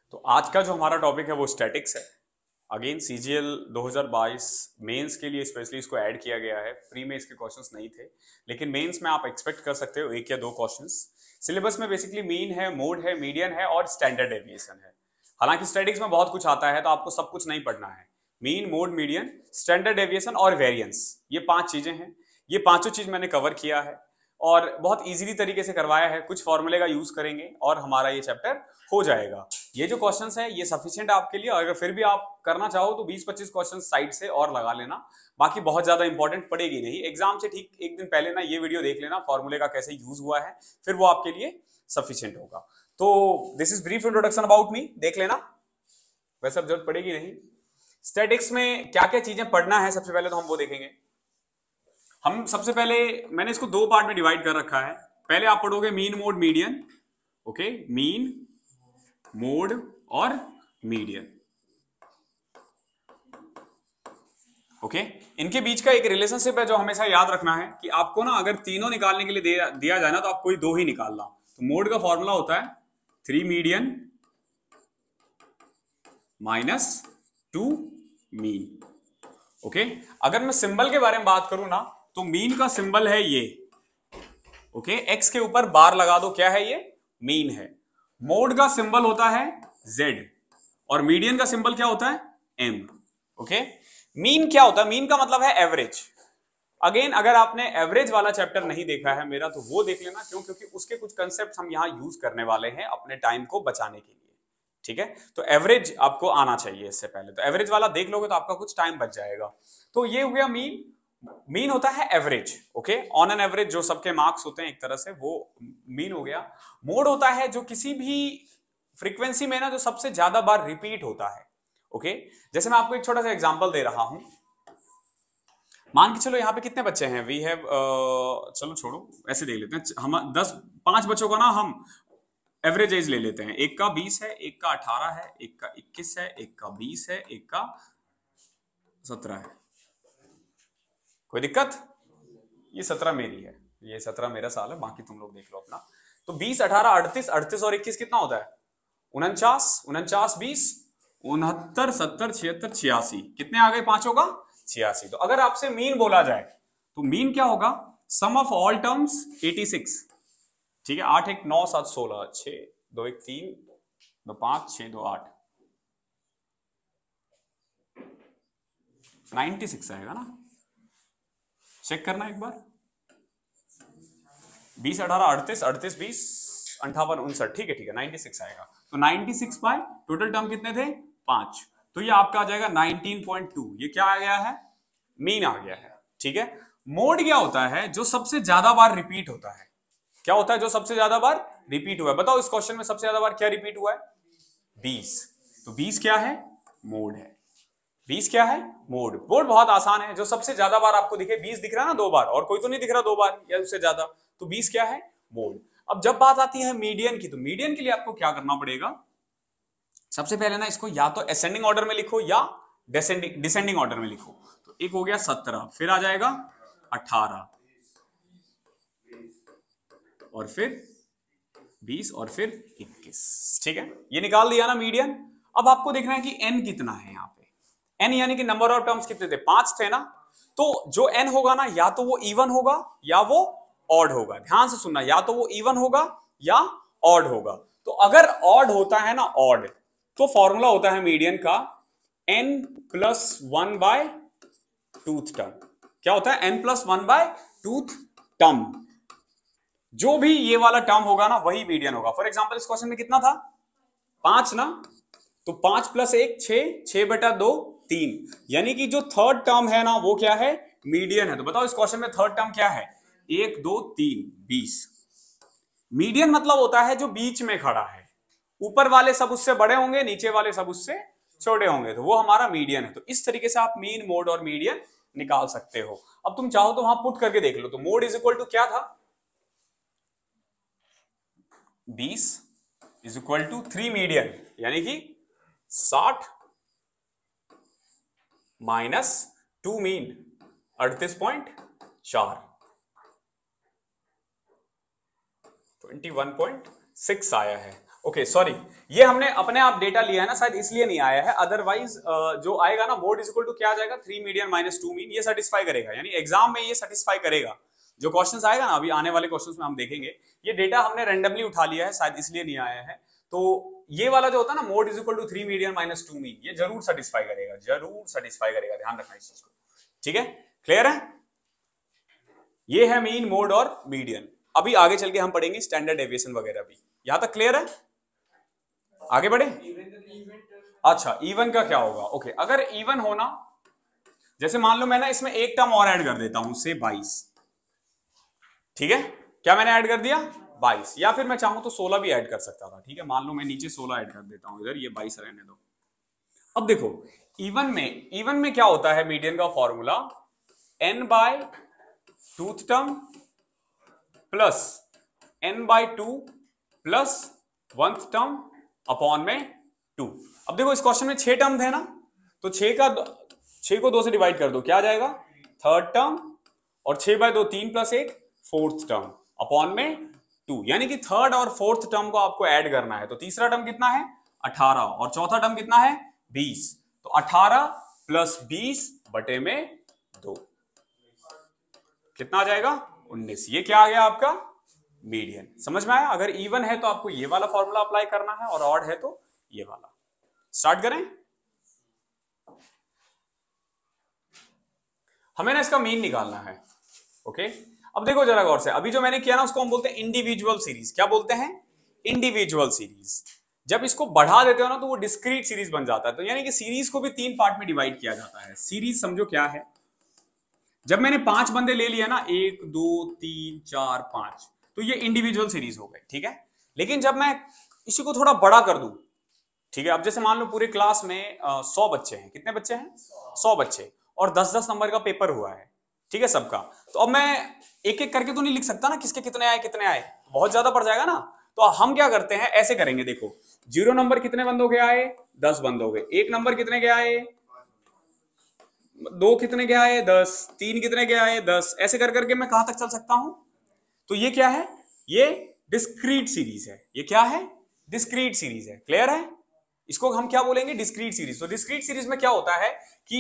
तो आज का जो हमारा टॉपिक है वो स्टैटिक्स है। अगेन सीजीएल 2022 मेंस के लिए स्पेशली इसको ऐड किया गया है। प्री में इसके क्वेश्चंस नहीं थे, लेकिन मेंस में आप एक्सपेक्ट कर सकते हो एक या दो क्वेश्चंस। सिलेबस में बेसिकली मीन है, मोड है, मीडियन है और स्टैंडर्ड डेविएशन है। हालांकि स्टैटिक्स में बहुत कुछ आता है तो आपको सब कुछ नहीं पढ़ना है। Mean, mode, median, standard deviation और वेरिएंस, ये 5 चीजें हैं। ये पांचों चीज मैंने कवर किया है और बहुत इजीली तरीके से करवाया है। कुछ फॉर्मूले का यूज करेंगे और हमारा ये चैप्टर हो जाएगा। ये जो क्वेश्चंस है ये सफिशिएंट है आपके लिए। अगर फिर भी आप करना चाहो तो 20-25 क्वेश्चन साइड से और लगा लेना, बाकी बहुत ज्यादा इंपॉर्टेंट पड़ेगी नहीं। एग्जाम से ठीक एक दिन पहले ना ये वीडियो देख लेना फॉर्मूले का कैसे यूज हुआ है, फिर वो आपके लिए सफिशिएंट होगा। तो this is brief introduction about me, देख लेना, वैसे अब जरूरत पड़ेगी नहीं। स्टैटिक्स में क्या क्या चीजें पढ़ना है सबसे पहले तो हम वो देखेंगे। हम सबसे पहले, मैंने इसको दो पार्ट में डिवाइड कर रखा है। पहले आप पढ़ोगे mean, mode, median. Okay, mean, mode और मीडियन। ओके, इनके बीच का एक रिलेशनशिप है जो हमेशा याद रखना है कि आपको ना अगर तीनों निकालने के लिए दिया जाए ना तो आप कोई दो ही निकालना। तो मोड का फॉर्मूला होता है 3 मीडियन माइनस 2 मीन। ओके, अगर मैं सिंबल के बारे में बात करूं ना तो मीन का सिंबल है ये। ओके, एक्स के ऊपर बार लगा दो, क्या है ये? मीन है। मोड का सिंबल होता है Z और मीडियन का सिंबल क्या होता है? M। ओके, मीन क्या होता है? मीन का मतलब है एवरेज। अगेन अगर आपने एवरेज वाला चैप्टर नहीं देखा है मेरा तो वो देख लेना, क्यों? क्योंकि उसके कुछ कंसेप्ट हम यहां यूज करने वाले हैं अपने टाइम को बचाने के लिए। ठीक है, तो एवरेज आपको आना चाहिए इससे पहले, तो एवरेज वाला देख लोगे तो आपका कुछ टाइम बच जाएगा। तो ये हो गया मीन। मीन होता है average. Okay, on an average जो सबके मार्क्स होते हैं एक तरह से, वो मीन हो गया। मोड होता है जो किसी भी फ्रीक्वेंसी में ना जो सबसे ज्यादा बार रिपीट होता है। ओके, जैसे मैं आपको एक छोटा सा एग्जांपल दे रहा हूं। मान के चलो यहाँ पे कितने बच्चे हैं? वी हैव, चलो छोड़ो, ऐसे देख लेते हैं। हम 5 बच्चों का ना हम एवरेज एज ले लेते हैं। एक का 20 है, एक का 18 है, एक का 21 है, एक का 20 है, एक का 17 है। कोई दिक्कत? ये 17 मेरी है, ये 17 मेरा साल है, बाकी तुम लोग देख लो अपना। तो 20, 18, 38, 38 और 21 कितना होता है? 49, 49, 20, 69, 70, 76, 86। कितने आ गए पांचों का? 86। तो अगर आपसे मीन बोला जाए तो मीन क्या होगा? Sum of all terms 86। ठीक है, 8 1 9 7 16, 6 2 1 3 2 5 6 2 8, 96 आएगा ना? चेक करना एक बार। 20, 18, 38, 38, 20, 58, 59, ठीक है ठीक है, 96 आएगा। तो 96 बाय टोटल टर्म कितने थे? 5। तो ये आपका आ जाएगा 19.2। ये क्या आ गया है? मीन आ गया है। ठीक है, मोड क्या होता है? जो सबसे ज्यादा बार रिपीट होता है। क्या होता है जो सबसे ज्यादा बार रिपीट हुआ है? बताओ इस क्वेश्चन में सबसे ज्यादा बार क्या रिपीट हुआ है? 20। तो 20 क्या है? मोड है। 20 क्या है? मोड। मोड बहुत आसान है, जो सबसे ज्यादा बार आपको दिखे। 20 दिख रहा है ना 2 बार, और कोई तो नहीं दिख रहा 2 बार या उससे ज्यादा, तो 20 क्या है? मोड। अब जब बात आती है मीडियन की, तो मीडियन के लिए आपको क्या करना पड़ेगा? सबसे पहले ना इसको या तो असेंडिंग ऑर्डर में लिखो या डिसेंडिंग ऑर्डर में लिखो। तो एक हो गया 17, फिर आ जाएगा 18 और फिर 20 और फिर 21। ठीक है, ये निकाल दिया ना मीडियन। अब आपको देखना है कि n कितना है यहाँ पे। n यानी कि नंबर ऑफ टर्म्स कितने थे? 5 थे ना? तो जो n होगा ना, या तो वो इवन होगा या वो ऑड होगा। ध्यान से सुनना, या तो वो इवन होगा या ऑड होगा। तो अगर ऑड होता है ना, ऑड, तो फॉर्मूला होता है मीडियन का n plus 1 by tooth term. क्या होता है? n plus 1 by tooth term. जो भी ये वाला टर्म होगा ना वही मीडियन होगा। फॉर एग्जांपल इस क्वेश्चन में कितना था? 5 ना? तो 5 प्लस 1 6, 6/2 3, यानी कि जो थर्ड टर्म है ना वो क्या है? मीडियन है। तो बताओ इस क्वेश्चन में थर्ड टर्म क्या है? 1 2 3 20। मीडियन मतलब होता है जो बीच में खड़ा है। ऊपर वाले सब उससे बड़े होंगे, नीचे वाले सब उससे छोटे होंगे, तो वो हमारा मीडियन है। तो इस तरीके से आप मीन, मोड और मीडियन निकाल सकते हो। अब तुम चाहो तो वहां पुट करके देख लो। तो मोड इज इक्वल टू क्या था? 20 इज इक्वल टू 3 मीडियन, यानी कि 60 माइनस 2 मीन 38.4, 21.6 आया है। ओके सॉरी, ये हमने अपने आप डेटा लिया है ना, शायद इसलिए नहीं आया है, अदरवाइज जो आएगा ना मोड इज इक्वल टू क्या आ जाएगा 3 मीडियन माइनस 2 मीन, ये सेटिस्फाई करेगा, यानी एग्जाम में ये सेटिस्फाई करेगा। जो क्वेश्चंस आएगा ना अभी आने वाले क्वेश्चंस में हम देखेंगे, ये डेटा हमने रैंडमली उठा लिया है, शायद इसलिए नहीं आया है। तो ये वाला जो होता है ना mode is equal to 3 median minus 2 mean, ये जरूर सेटिस्फाई करेगा, जरूर सेटिस्फाई करेगा, ध्यान रखना इस चीज को। ठीक है, क्लियर है? ये है मीन, मोड और मीडियन। अभी आगे चल के हम पढ़ेंगे स्टैंडर्ड डेविएशन वगैरह भी। यहां तक क्लियर है? आगे बढ़े। अच्छा, इवन का क्या होगा? ओके, अगर इवन होना, जैसे मान लो मैं ना इसमें एक टर्म और ऐड कर देता हूं, से 22, ठीक है, क्या मैंने ऐड कर दिया 22, या फिर मैं चाहूं तो 16 भी ऐड कर सकता था। ठीक है, मान लो मैं नीचे 16 ऐड कर देता हूं, इधर ये 22 रहने दो। अब देखो इवन में क्या होता है, मीडियन का formula n by tooth term plus n by 2 plus 1th term upon में 2। अब देखो इस क्वेश्चन में 6 टर्म थे ना, तो 6 को 2 से डिवाइड कर दो, क्या आ जाएगा 3rd टर्म, और 6 bye 2 3 plus 1 4th term upon में 2, यानी कि 3rd और 4th टर्म को आपको ऐड करना है। तो तीसरा टर्म कितना है 18, और चौथा टर्म कितना है 20, तो 18 प्लस 20 बटे में 2 कितना आ जाएगा 19। ये क्या आ गया आपका मीडियन। समझ में आया? अगर इवन है तो आपको ये वाला फॉर्मूला अप्लाई करना है, और ऑड है तो ये वाला। स्टार्ट करें। हमें ना इसका मीन निकालना है। ओके, अब देखो जरा गौर से, अभी जो मैंने किया ना उसको हम बोलते हैं इंडिविजुअल सीरीज। क्या बोलते हैं? Individual series. जब इसको बढ़ा देते हो ना तो वो डिस्क्रीट सीरीज बन जाता है। तो यानी कि सीरीज को भी 3 पार्ट में डिवाइड किया जाता है। सीरीज समझो क्या है, जब मैंने 5 बंदे ले लिया ना, 1 2 3 4 5, तो ये इंडिविजुअल सीरीज हो गई। ठीक है, लेकिन जब मैं इसी को थोड़ा बड़ा कर दूं, ठीक है, अब जैसे मान लो पूरे क्लास में 100 बच्चे हैं। कितने बच्चे हैं? 100 बच्चे, और 10-10 नंबर का पेपर हुआ है, ठीक है, सबका। तो अब मैं एक एक करके तो नहीं लिख सकता ना, किसके कितने आए, बहुत ज्यादा पड़ जाएगा ना। तो हम क्या करते हैं, ऐसे करेंगे। देखो 0 नंबर कितने बंदों के आए? 10 बंदों के। 1 नंबर कितने के आए? 2 कितने के आए? 10। 3 कितने के आए? 10। ऐसे कर करके मैं कहां तक चल सकता हूं? तो ये क्या है? ये डिस्क्रीट सीरीज है। ये क्या है? डिस्क्रीट सीरीज है। क्लियर है? इसको हम क्या बोलेंगे? Discrete series. तो डिस्क्रीट सीरीज में क्या होता है कि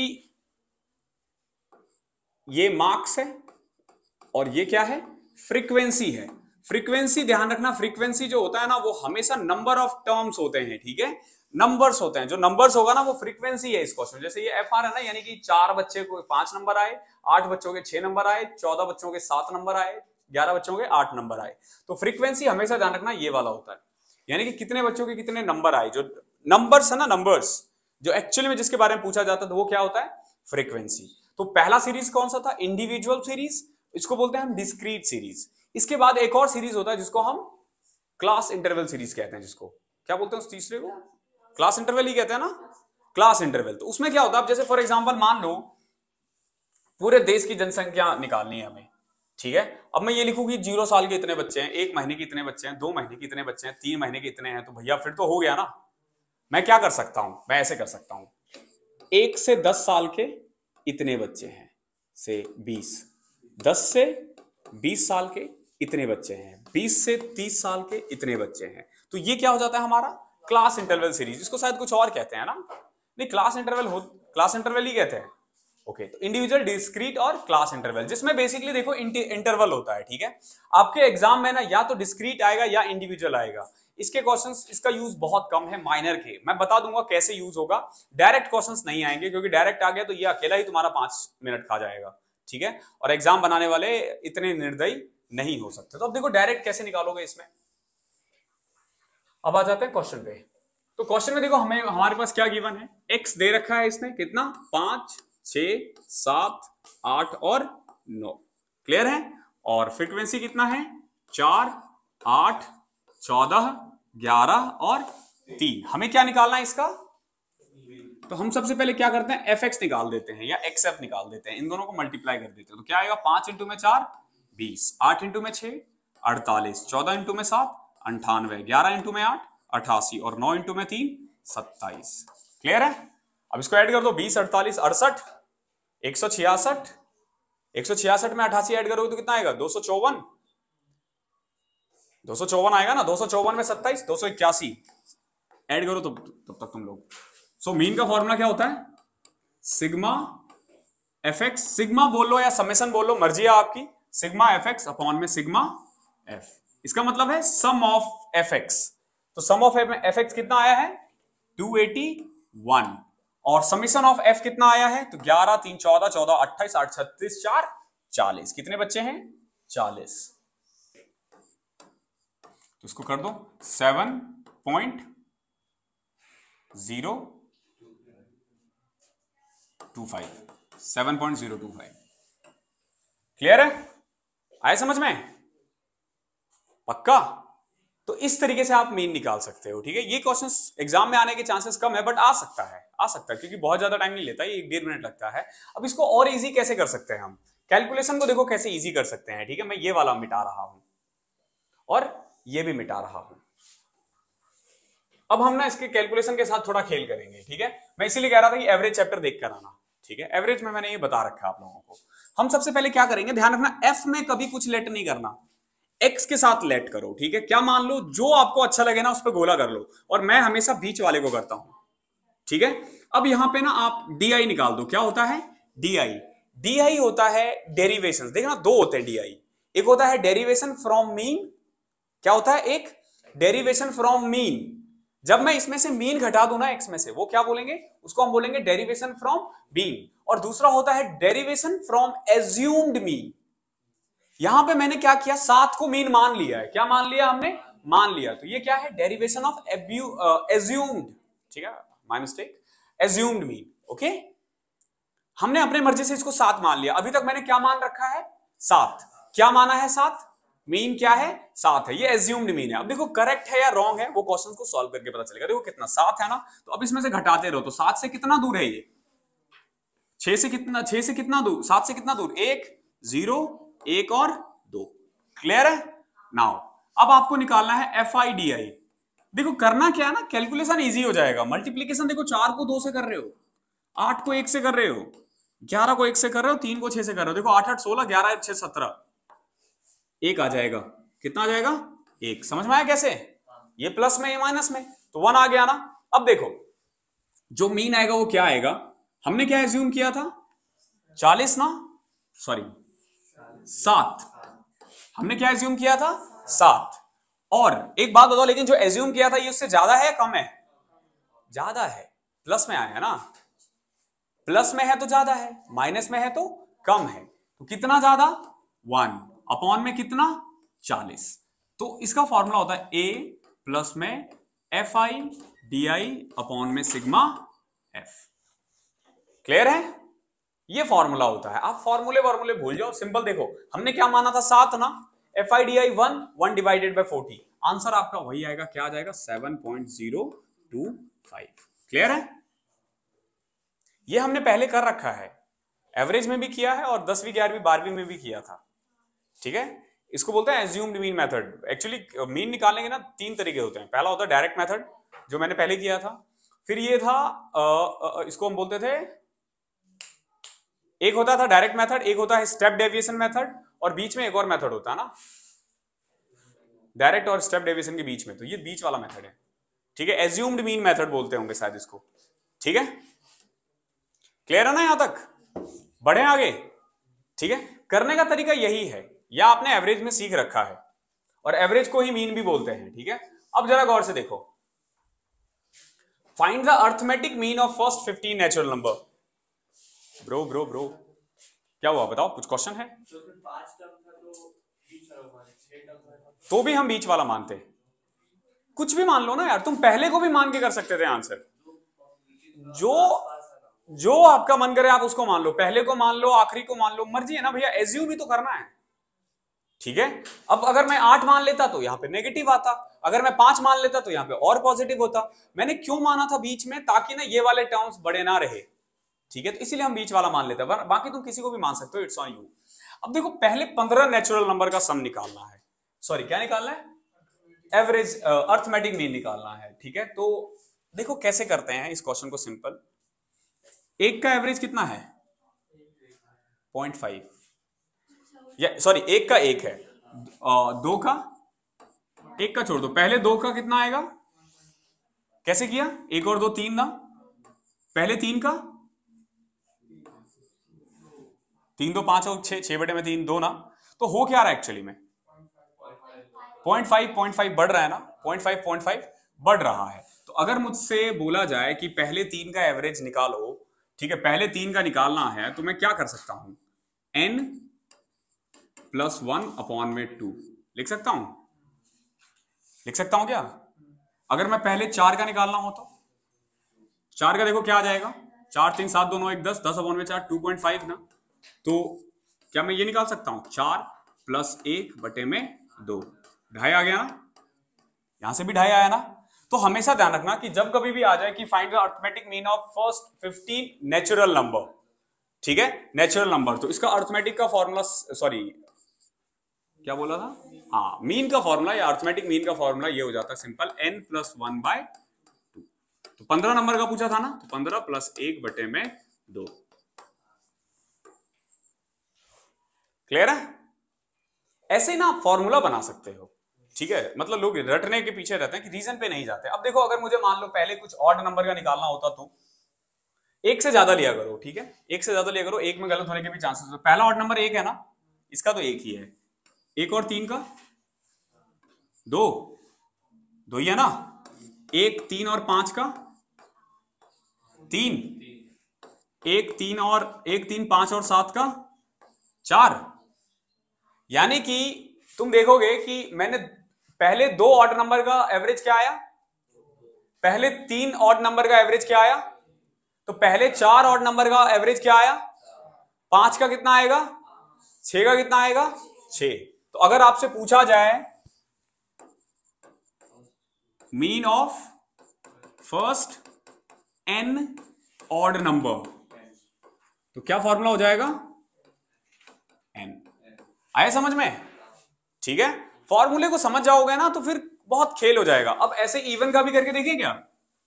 ये मार्क्स है, और ये क्या है? फ्रीक्वेंसी है। फ्रीक्वेंसी ध्यान रखना, फ्रीक्वेंसी जो होता है ना वो हमेशा नंबर ऑफ टर्म्स होते हैं। ठीक है, नंबर्स होते हैं। जो नंबर्स होगा ना वो फ्रीक्वेंसी है इस क्वेश्चन। जैसे ये FR है ना, यानी कि 4 बच्चे को 5 नंबर आए, 8 बच्चों के 6 नंबर आए, 14 बच्चों के 7 नंबर आए, 11 बच्चों के 8 नंबर आए। तो फ्रीक्वेंसी हमेशा ध्यान रखना ये वाला होता है, यानी कि कितने बच्चों के कितने नंबर आए। जो नंबर्स है ना, नंबर्स जो एक्चुअली में जिसके बारे में पूछा जाता है, तो वो क्या होता है? फ्रीक्वेंसी। तो पहला सीरीज कौन सा था? Individual series. इसको बोलते हैं हम डिस्क्रीट सीरीज। इसके बाद एक और सीरीज होता है जिसको हम क्लास इंटरवल सीरीज कहते हैं। जिसको क्या बोलते हैं उस तीसरे को? क्लास इंटरवल ही कहते हैं ना, क्लास इंटरवल। तो उसमें क्या होता है, अब जैसे फॉर एग्जांपल मान लो पूरे देश की जनसंख्या निकालनी है हमें, ठीक है। अब मैं ये लिखूं कि 0 साल के इतने बच्चे हैं, 1 महीने के इतने बच्चे हैं, 2 महीने के इतने बच्चे हैं, 3 महीने के इतने हैं, तो भैया फिर तो हो गया ना। मैं क्या कर सकता हूं? मैं ऐसे कर सकता हूं, 1 से 10 साल के इतने बच्चे हैं, से 20, 10 से 20 साल के इतने बच्चे हैं, 20 से 30 साल के इतने बच्चे हैं। तो ये क्या हो जाता है हमारा? Class interval series. इसको शायद कुछ और कहते हैं ना, नहीं क्लास इंटरवल ही कहते हैं। ओके, तो इंडिविजुअल, डिस्क्रीट और क्लास इंटरवल, जिसमें बेसिकली देखो इंटरवल होता है। ठीक है, आपके एग्जाम में ना या तो डिस्क्रीट आएगा या इंडिविजुअल आएगा। इसके क्वेश्चंस, इसका यूज बहुत कम है, माइनर के। मैं बता दूंगा कैसे यूज होगा। डायरेक्ट क्वेश्चंस नहीं आएंगे, क्योंकि डायरेक्ट आ गया तो ये अकेला ही तुम्हारा 5 मिनट खा जाएगा। ठीक है, और एग्जाम बनाने वाले इतने निर्दयी नहीं हो सकते। तो अब देखो डायरेक्ट कैसे निकालोगे इसमें। अब आ जाते हैं क्वेश्चन पे। तो क्वेश्चन में देखो हमारे पास क्या गिवन है, x दे रखा है इसने, कितना? 5, 6, 7, 8 और 9। क्लियर है? और फ्रीक्वेंसी कितना है? 4, 8, 14, 11 और 3। हमें क्या निकालना है इसका? तो हम सबसे पहले क्या करते हैं, fx निकाल देते हैं या xf निकाल देते हैं। इन दोनों को मल्टीप्लाई कर देते हैं। तो क्या आएगा? 5 इंटू में 4 20, 8 इंटू में 6 48, 14 इंटू में 7 98, 11 इंटू में 8 88 और 9 इंटू में 3 27। क्लियर है? अब इसको ऐड कर दो, 20, 48, 68, 166। 166 में 88 ऐड करोगे तो कितना आएगा? 254। 254 आएगा ना, 254 में 27, 281 ऐड करो तब तक तुम लोग। सो मीन का फॉर्मूला क्या होता है, सिग्मा एफ एक्स, सिग्मा बोल लो या समेशन बोल लो, मर्जी है आपकी, सिग्मा एफ एक्स अपॉन में सिग्मा एफ। इसका मतलब है सम ऑफ एफ एक्स। तो सम ऑफ एफ एक्स कितना आया है 281, और समेशन ऑफ एफ कितना आया है, तो 11 3 14 14 28 8 36 4 40, कितने बच्चे हैं 40। तो इसको कर दो 7.025 क्लियर है, आए समझ में, पक्का। तो इस तरीके से आप मीन निकाल सकते हो, ठीक है। ये क्वेश्चंस एग्जाम में आने के चांसेस कम है, बट आ सकता है क्योंकि बहुत ज्यादा टाइम नहीं लेता, ये 1.5 मिनट लगता है। अब इसको और इजी कैसे कर सकते हैं हम, कैलकुलेशन को देखो कैसे इजी कर सकते हैं, ठीक है। मैं ये वाला मिटा रहा हूं और ये भी मिटा रहा हूं। अब हम ना इसके कैलकुलेशन के साथ थोड़ा खेल करेंगे, ठीक है। मैं इसीलिए कह रहा था कि एवरेज चैप्टर देख कर आना, ठीक है। एवरेज में मैंने ये बता रखा है आप लोगों को। हम सबसे पहले क्या करेंगे, ध्यान रखना, एफ में कभी कुछ लेट नहीं करना, एक्स के साथ लेट करो, ठीक है। क्या मान लो, जो आपको अच्छा लगे ना उस पर गोला कर लो, और मैं हमेशा बीच वाले को करता हूं, ठीक है। अब यहां पे ना आप डी आई निकाल दो, क्या होता है डी आई होता है डेरिवेशन, देखना दो होते हैं डी आई, एक होता है डेरिवेशन फ्रॉम मीन, क्या होता है एक डेरिवेशन फ्रॉम मीन, जब मैं इसमें से मीन घटा दूं ना एक्स में से, वो क्या बोलेंगे, उसको हम बोलेंगे डेरिवेशन फ्रॉम मीन। और दूसरा होता है डेरिवेशन फ्रॉम एज्यूम्ड मीन। यहां पे मैंने क्या किया, 7 को मीन मान लिया है, क्या मान लिया हमने, मान लिया, तो ये क्या है डेरिवेशन ऑफ एज्यूम्ड, ठीक है, my mistake, assumed mean, okay. हमने अपने मर्जी से इसको 7 मान लिया, अभी तक मैंने क्या मान रखा है 7, क्या माना है 7, मीन क्या है 7 है, ये एज्यूम्ड मीन है। अब देखो करेक्ट है या रॉन्ग है, वो क्वेश्चन को सॉल्व करके पता चलेगा। देखो कितना 7 है ना, तो अब इसमें से घटाते रहो, तो 7 से कितना दूर है ये, 6 से कितना दूर, 7 से कितना दूर, 1 0 1 और 2, क्लियर है। नाउ अब आपको निकालना है एफ आई डी आई। देखो करना क्या है ना, कैलकुलेशन इजी हो जाएगा। मल्टीप्लीकेशन देखो 4 को 2 से कर रहे हो, 8 को 1 से कर रहे हो, 11 को 1 से कर रहे हो, 3 को 6 से कर रहे हो, देखो 8 8 16 11 1 6 17, 1 आ जाएगा, कितना आ जाएगा 1, समझ में आया कैसे, ये प्लस में ये माइनस में, तो 1 आ गया ना। अब देखो जो मीन आएगा वो क्या आएगा, हमने क्या एज्यूम किया था 40 ना, सॉरी 7, हमने क्या एज्यूम किया था 7। और एक बात बताओ, लेकिन जो एज्यूम किया था ये उससे ज्यादा है कम है, ज्यादा है, प्लस में आया है ना, प्लस में है तो ज्यादा है, माइनस में है तो कम है, तो कितना ज्यादा 1 अपॉन में कितना 40। तो इसका फॉर्मूला होता है ए प्लस में F I D I upon में सिग्मा एफ, क्लियर है, ये फॉर्मूला होता है। आप फॉर्मूले भूल जाओ, सिंपल देखो हमने क्या माना था 7 ना, F I D I 1 divided by 40, answer आपका वही आएगा, क्या आ जाएगा 7.025, क्लियर है। ये हमने पहले कर रखा है, एवरेज में भी किया है और 10वीं 11वीं 12वीं में भी किया था, ठीक है। इसको बोलते हैं assumed mean method. Actually mean निकालने के ना 3 तरीके होते हैं, पहला होता है डायरेक्ट मेथड जो मैंने पहले किया था, फिर ये था इसको हम बोलते थे, एक होता था डायरेक्ट मेथड, एक होता है स्टेप डेविएशन मेथड, और बीच में एक और मेथड होता है ना डायरेक्ट और स्टेप डेविएशन के बीच में, तो ये बीच वाला मेथड है, ठीक है। एज्यूम्ड मीन मेथड बोलते होंगे शायद इसको, ठीक है, क्लियर है ना यहां तक, बढ़े आगे, ठीक है। करने का तरीका यही है, या आपने एवरेज में सीख रखा है, और एवरेज को ही मीन भी बोलते हैं, ठीक है। अब जरा गौर से देखो, find the arithmetic mean of first 15 natural number. Bro क्या हुआ बताओ, कुछ क्वेश्चन है, तो भी हम बीच वाला मानते हैं, कुछ भी मान लो ना यार, तुम पहले को भी मान के कर सकते थे आंसर, जो आपका मन करे आप उसको मान लो, पहले को मान लो, आखिरी को मान लो, मर्जी है ना भैया, एज्यूम ही तो करना है, ठीक है। अब अगर मैं 8 मान लेता तो यहां पे नेगेटिव आता, अगर मैं 5 मान लेता तो यहां पे और पॉजिटिव होता। मैंने क्यों माना था बीच में, ताकि ना ये वाले टर्म्स बड़े ना रहे, ठीक है, तो इसीलिए हम बीच वाला मान लेते हैं, बाकी तुम किसी को भी मान सकते हो, इट्स ऑन यू। अब देखो पहले 15 नेचुरल नंबर का सम निकालना है, सॉरी क्या निकालना है, एवरेज अर्थमेटिक मीन निकालना है, ठीक है। तो देखो कैसे करते हैं इस क्वेश्चन को, सिंपल, एक का एवरेज कितना है 0.5, या सॉरी एक का 1 है, 2 का एक का छोड़ दो, पहले दो का कितना आएगा, कैसे किया, एक और दो तीन ना, पहले तीन का, तीन दो पांच और छह, 6/3 दो ना, तो हो क्या रहा है एक्चुअली में 0.5 बढ़ रहा है ना, 0.5 बढ़ रहा है। तो अगर मुझसे बोला जाए कि पहले तीन का एवरेज निकालो, ठीक है, पहले तीन का निकालना है, तो मैं क्या कर सकता हूं, n+1/2 लिख सकता हूं, लिख सकता हूं क्या। अगर मैं पहले 4 का निकालना हो तो 4 का देखो क्या आ जाएगा, 4 3 7 2 9 1 10, 10/4 2.5 ना, तो क्या मैं ये निकाल सकता हूं 4 + 1/2, ढाई आ गया ना, यहां से भी ढाई आया ना। तो हमेशा ध्यान रखना कि जब कभी भी आ जाए कि find the arithmetic mean of first 15 natural number, ठीक है, नेचुरल नंबर, तो इसका अरिथमेटिक का फॉर्मूला, सॉरी क्या बोला था, हाँ, मीन का फॉर्मूला या अरिथमेटिक मीन का फॉर्मूला ये हो जाता है सिंपल, n+1/2। तो 15 नंबर का पूछा था ना, तो 15 + 1/2। क्लियर है, ऐसे ही ना आप फॉर्मूला बना सकते हो, ठीक है, मतलब लोग रटने के पीछे रहते हैं कि रीजन पे नहीं जाते। अब देखो अगर मुझे मान लो पहले कुछ ऑड नंबर का निकालना होता तो एक से ज्यादा लिया करो, ठीक है, एक से ज्यादा लिया करो, एक में गलत होने के भी चांसेस है। पहला ऑड नंबर एक है ना, इसका तो एक ही है, एक और तीन का दो, दो ही है ना, एक तीन और पांच का तीन, एक तीन पांच और सात का चार, यानी कि तुम देखोगे कि मैंने पहले दो ऑड नंबर का एवरेज क्या आया, पहले तीन ऑड नंबर का एवरेज क्या आया, तो पहले चार ऑड नंबर का एवरेज क्या आया, पांच का कितना आएगा, छह का कितना आएगा, छह। तो अगर आपसे पूछा जाए mean of first n odd number, तो क्या फॉर्मूला हो जाएगा, n। आया समझ में, ठीक है, फॉर्मूले को समझ जाओगे ना तो फिर बहुत खेल हो जाएगा। अब ऐसे इवन का भी करके देखिए क्या,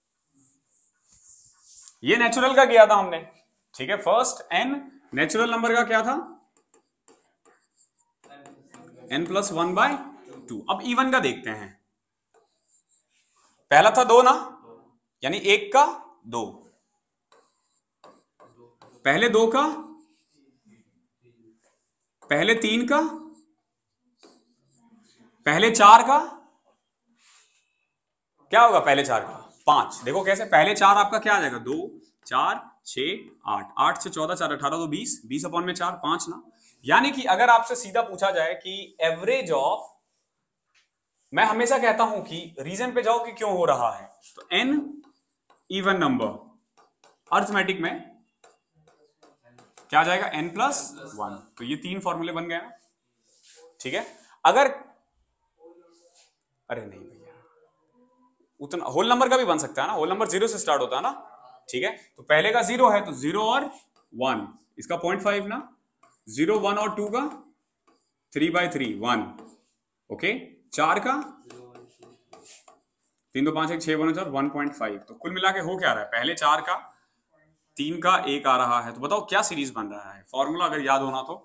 ये नेचुरल का किया था हमने, ठीक है, फर्स्ट n नेचुरल नंबर का क्या था, n+1/2। अब इवन का देखते हैं, पहला था दो ना, यानी एक का दो, पहले दो का, पहले तीन का, पहले चार का, क्या होगा पहले चार का, पांच। देखो कैसे, पहले चार आपका क्या आ जाएगा, 2 4 6 8, 8 से 14 4 18 तो 20, 20/4 5 ना। यानी कि अगर आपसे सीधा पूछा जाए कि एवरेज ऑफ, मैं हमेशा कहता हूं कि रीजन पे जाओ कि क्यों हो रहा है, तो n इवन नंबर, अरिथमेटिक में क्या आ जाएगा, n+1। तो ये तीन फॉर्मूले बन गए ना, ठीक है। अगर, अरे नहीं भैया, उतना होल नंबर का भी बन सकता है ना, होल नंबर 0 से स्टार्ट होता है ना, ठीक है, तो पहले का 0 है तो 0 और 1, इसका 0.5 ना, 0 1 और 2 का 3/3 1, ओके, चार का 3 2 5 1 6 1/4 1.5। तो कुल मिला के हो क्या रहा है, पहले चार का, तीन का एक आ रहा है, तो बताओ क्या सीरीज बन रहा है, फॉर्मूला अगर याद होना तो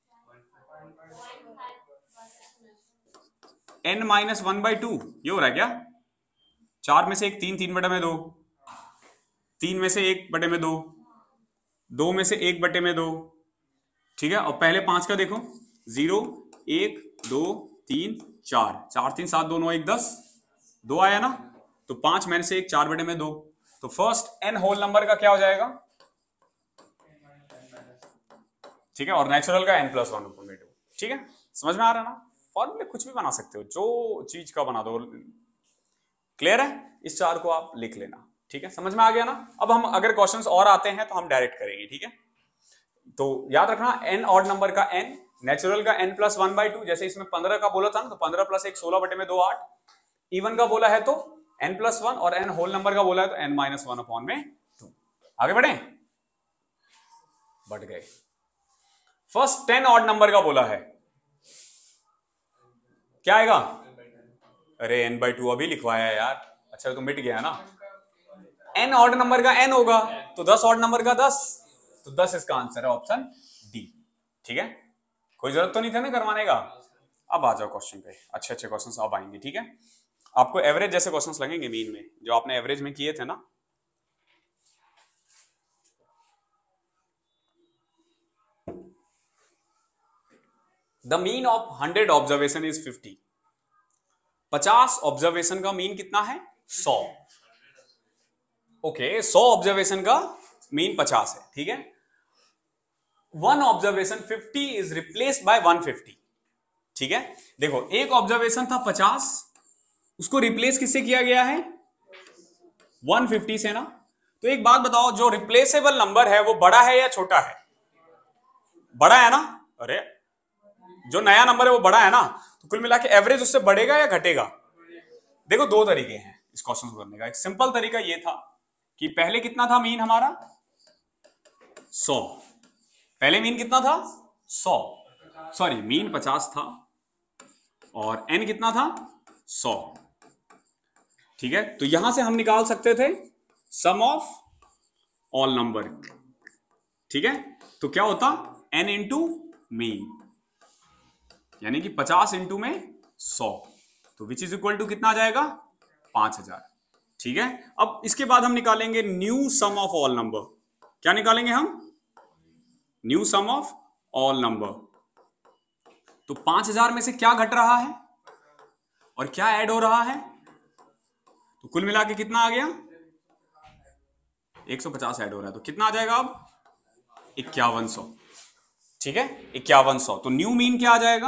n-1/2, ये हो रहा है क्या, चार में से एक तीन, 3/2, तीन में से 1/2, दो में से 1/2, ठीक है, और पहले पांच का देखो 0 1 2 3 4, 4 3 7 2 9 1 10, दो आया ना, तो पांच में से एक 4/2, तो फर्स्ट n होल नंबर का क्या हो जाएगा, ठीक है, और नेचुरल का n+1/2, ठीक है, समझ में आ रहा है ना। फॉर्मूले कुछ भी बना सकते हो, जो चीज का बना दो, क्लियर है, इस चार को आप लिख लेना, ठीक है, समझ में आ गया ना। अब हम अगर क्वेश्चंस और आते हैं तो हम डायरेक्ट करेंगे, ठीक है, तो याद रखना n ऑड नंबर का n, नेचुरल का n+1/2, जैसे इसमें 15 का बोला था ना, तो 15 + 1 16/2 8, इवन का बोला है तो n+1, और n होल नंबर का बोला है तो n-1/2। आगे बढ़े, बढ़ गए। फर्स्ट 10 ऑड नंबर का बोला है, क्या आएगा, अरे n/2 अभी लिखवाया है यार, अच्छा तो मिट गया ना, n ऑड नंबर का n होगा तो 10 ऑड नंबर का 10, तो 10 इसका आंसर है ऑप्शन डी, ठीक है, कोई जरूरत तो नहीं था ना करवाने का। अब आ जाओ क्वेश्चन पे, अच्छे अच्छे क्वेश्चंस अब आएंगे, ठीक है। आपको एवरेज जैसे क्वेश्चंस लगेंगे मीन में, जो आपने एवरेज में किए थे ना। The mean of 100 observation is 50। 50 observation का मीन कितना है? 100। ओके, 100 ऑब्जर्वेशन का मीन 50 है, ठीक है। 1 ऑब्जर्वेशन 50 इज रिप्लेस्ड बाय 150, ठीक है। देखो एक ऑब्जर्वेशन था 50, उसको रिप्लेस किससे किया गया है? 150 से ना। तो एक बात बताओ, जो रिप्लेसेबल नंबर है वो बड़ा है या छोटा है? बड़ा है ना। अरे जो नया नंबर है वो बड़ा है ना, तो कुल मिला के एवरेज उससे बढ़ेगा या घटेगा? देखो दो तरीके हैं इस क्वेश्चन को करने का। एक सिंपल तरीका ये था कि पहले कितना था मीन हमारा? 100। पहले मीन कितना था? 100, सॉरी मीन 50 था और n कितना था? 100, ठीक है। तो यहां से हम निकाल सकते थे सम ऑफ ऑल नंबर, ठीक है। तो क्या होता? n इंटू मीन, यानी कि 50 इंटू में 100, तो विच इज इक्वल टू कितना आ जाएगा? 5000, ठीक है। अब इसके बाद हम निकालेंगे new sum of all number. क्या निकालेंगे हम? New sum of all number. तो 5000 में से क्या घट रहा है और क्या ऐड हो रहा है? तो कुल मिला के कितना आ गया? 150 ऐड हो रहा है, तो कितना आ जाएगा अब? 5100, ठीक है। 5100। तो न्यू मीन क्या आ जाएगा?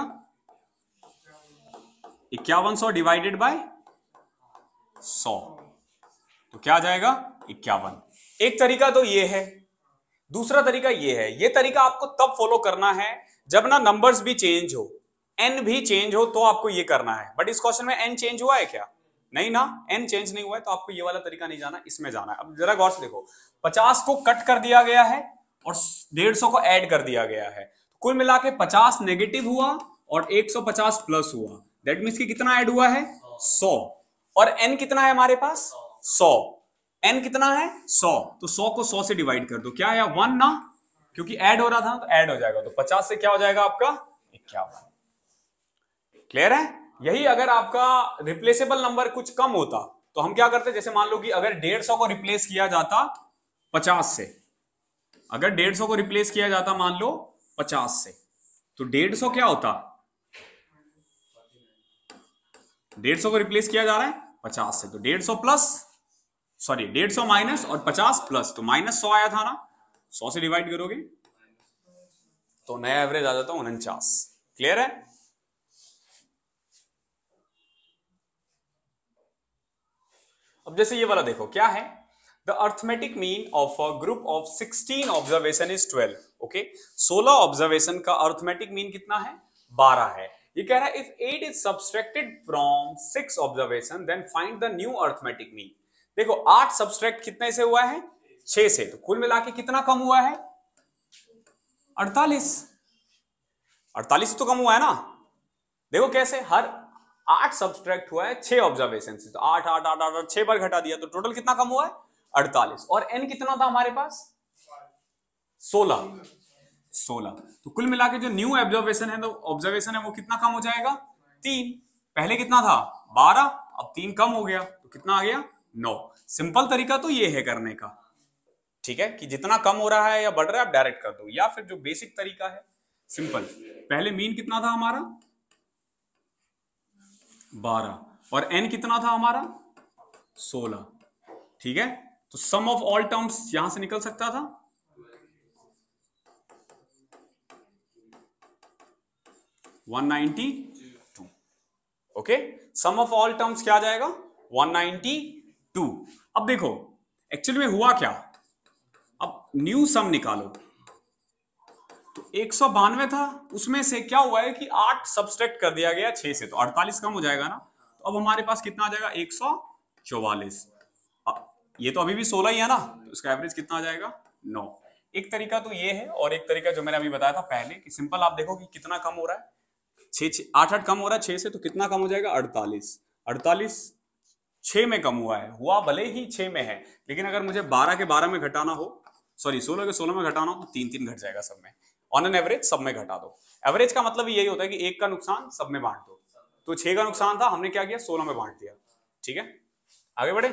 5100 डिवाइडेड बाय 100, तो क्या आ जाएगा? 51। एक तरीका तो ये है, दूसरा तरीका ये है। ये तरीका आपको तब फॉलो करना है जब ना नंबर्स भी चेंज हो, n भी चेंज हो, तो आपको ये करना है। बट इस क्वेश्चन में n चेंज हुआ है क्या? नहीं ना, n चेंज नहीं हुआ है, तो आपको ये वाला तरीका नहीं जाना, इसमें जाना है। अब जरा गौर से देखो, 50 को कट कर दिया गया है और 150 को ऐड कर दिया गया है, कुल मिला के 50 नेगेटिव हुआ और 150 प्लस हुआ। दैट मीन्स कि कितना ऐड हुआ है? 100। और n कितना है हमारे पास? 100। n कितना है? 100। तो 100 को 100 से डिवाइड कर दो, क्या है? 1 ना, क्योंकि ऐड हो रहा था तो ऐड हो जाएगा। तो 50 से क्या हो जाएगा आपका? 51। क्लियर है? यही अगर आपका रिप्लेसेबल नंबर कुछ कम होता तो हम क्या करते? जैसे मान लो कि अगर 150 को रिप्लेस किया जाता 50 से, अगर 150 को रिप्लेस किया जाता मान लो 50 से, तो 150 क्या होता? 150 को रिप्लेस किया जा रहा है 50 से, तो 150 प्लस, सॉरी 150 माइनस और 50 प्लस, तो माइनस 100 आया था ना। 100 से डिवाइड करोगे तो नया एवरेज आ जाता 49। क्लियर है? अब जैसे ये वाला देखो, क्या है? The arithmetic mean of a group of 16 observation is 12। Okay, 16 observation का अर्थमेटिक मीन कितना है? 12 है। ये कह रहा है if 8 is subtracted from 6 observation then find the new arithmetic mean. देखो 8 सब्सट्रैक्ट कितने से हुआ है? 6 से, तो कुल मिला के कितना कम हुआ है? 48। 48 तो कम हुआ है ना। देखो कैसे, हर 8 सब्सट्रैक्ट हुआ है 6 ऑब्जर्वेशन से, तो 8 8 8 8 6 बार घटा दिया, तो टोटल कितना कम हुआ है? 48। और n कितना था हमारे पास? 16। तो कुल मिला के जो न्यू ऑब्जर्वेशन है, तो ऑब्जर्वेशन है वो कितना कम हो जाएगा? 3। पहले कितना था? 12, अब 3 कम हो गया, तो कितना आ गया? 9। सिंपल तरीका तो ये है करने का, ठीक है, कि जितना कम हो रहा है या बढ़ रहा है आप डायरेक्ट कर दो, या फिर जो बेसिक तरीका है सिंपल, पहले मीन कितना था हमारा? 12 और n कितना था हमारा? 16, ठीक है। तो सम ऑफ ऑल टर्म्स यहां से निकल सकता था 192। Okay, sum of all terms क्या आ जाएगा? 192। अब देखो एक्चुअली में हुआ क्या, अब न्यू सम निकालो। तो 192 था, उसमें से क्या हुआ है कि 8 सब्सट्रैक्ट कर दिया गया 6 से, तो 48 कम हो जाएगा ना। तो अब हमारे पास कितना आ जाएगा? 144। ये तो अभी भी 16 ही है ना, तो इसका एवरेज कितना आ जाएगा? 9। एक तरीका तो ये है, और एक तरीका जो मैंने अभी बताया था पहले कि सिंपल आप देखो कि कितना कम हो रहा है, 8 कम हो रहा है 6 से, तो कितना कम हो जाएगा? 48। 48 6 में कम हुआ है, हुआ भले ही 6 में है, लेकिन अगर मुझे 12 के 12 में घटाना हो, सॉरी 16 के 16 में घटाना हो, तो 3 3 घट जाएगा सब में। ऑन एन एवरेज सब में घटा दो। एवरेज का मतलब यही होता है कि 1 का नुकसान सब में बांट दो। तो 6 का नुकसान था, हमने क्या किया 16 में बांट दिया। ठीक है, आगे बढ़े।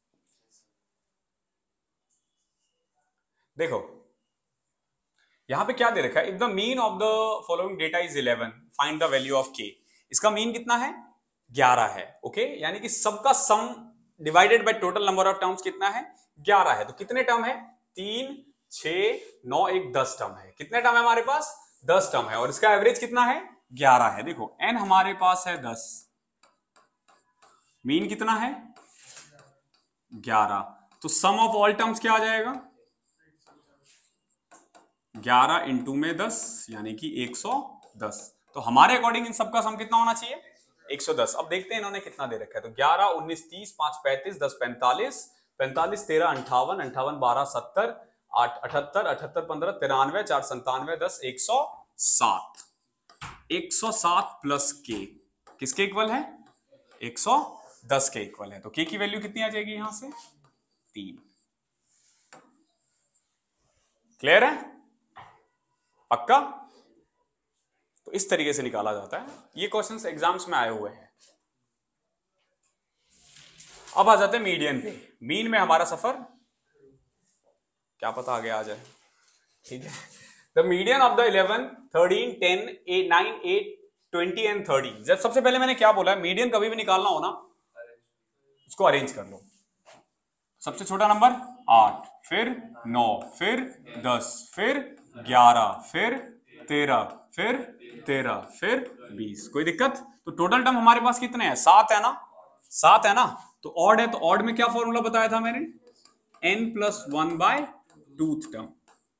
देखो यहां पे क्या दे रखा है, if the mean of the following data is 11 find the value of k। इसका मीन कितना है 11 है। ओके, यानी कि सबका sum divided by total number of terms कितना है 11 है। तो कितने टर्म है 3 6 9 1 10 टर्म है। कितने टर्म है हमारे पास 10 टर्म है और इसका एवरेज कितना है 11 है। देखो n हमारे पास है 10, मीन कितना है 11, तो सम ऑफ ऑल टर्म्स क्या आ जाएगा 11 इंटू में 10 यानी कि 110। तो हमारे अकॉर्डिंग इन सबका सम कितना होना चाहिए 110। अब देखते हैं इन्होंने कितना दे रखा है। तो 11 19 30 5 35 10 45 45 13 58 58 12 70 8 78 78 15 93 4 97 10 107। 107 प्लस के किसके इक्वल है 110 के इक्वल है। तो के की वैल्यू कितनी आ जाएगी यहां से 3। क्लियर है, पक्का। तो इस तरीके से निकाला जाता है। ये क्वेश्चंस एग्जाम्स में आए हुए हैं। अब आ जाते हैं मीडियन पे। मीन में हमारा सफर क्या पता आगे आ जाए। ठीक है, the median of the 11 13 10 8 9 8 20 and 30। जब सबसे पहले मैंने क्या बोला, मीडियन कभी भी निकालना हो ना उसको अरेंज कर लो। सबसे छोटा नंबर 8, फिर 9, फिर 10, फिर 11, फिर 13, फिर 13, फिर 20। कोई दिक्कत। तो टोटल टर्म हमारे पास कितने हैं 7 है ना, 7 है ना। तो ऑड है, तो ऑड में क्या फॉर्मूला बताया था मैंने n+1/2 टर्म।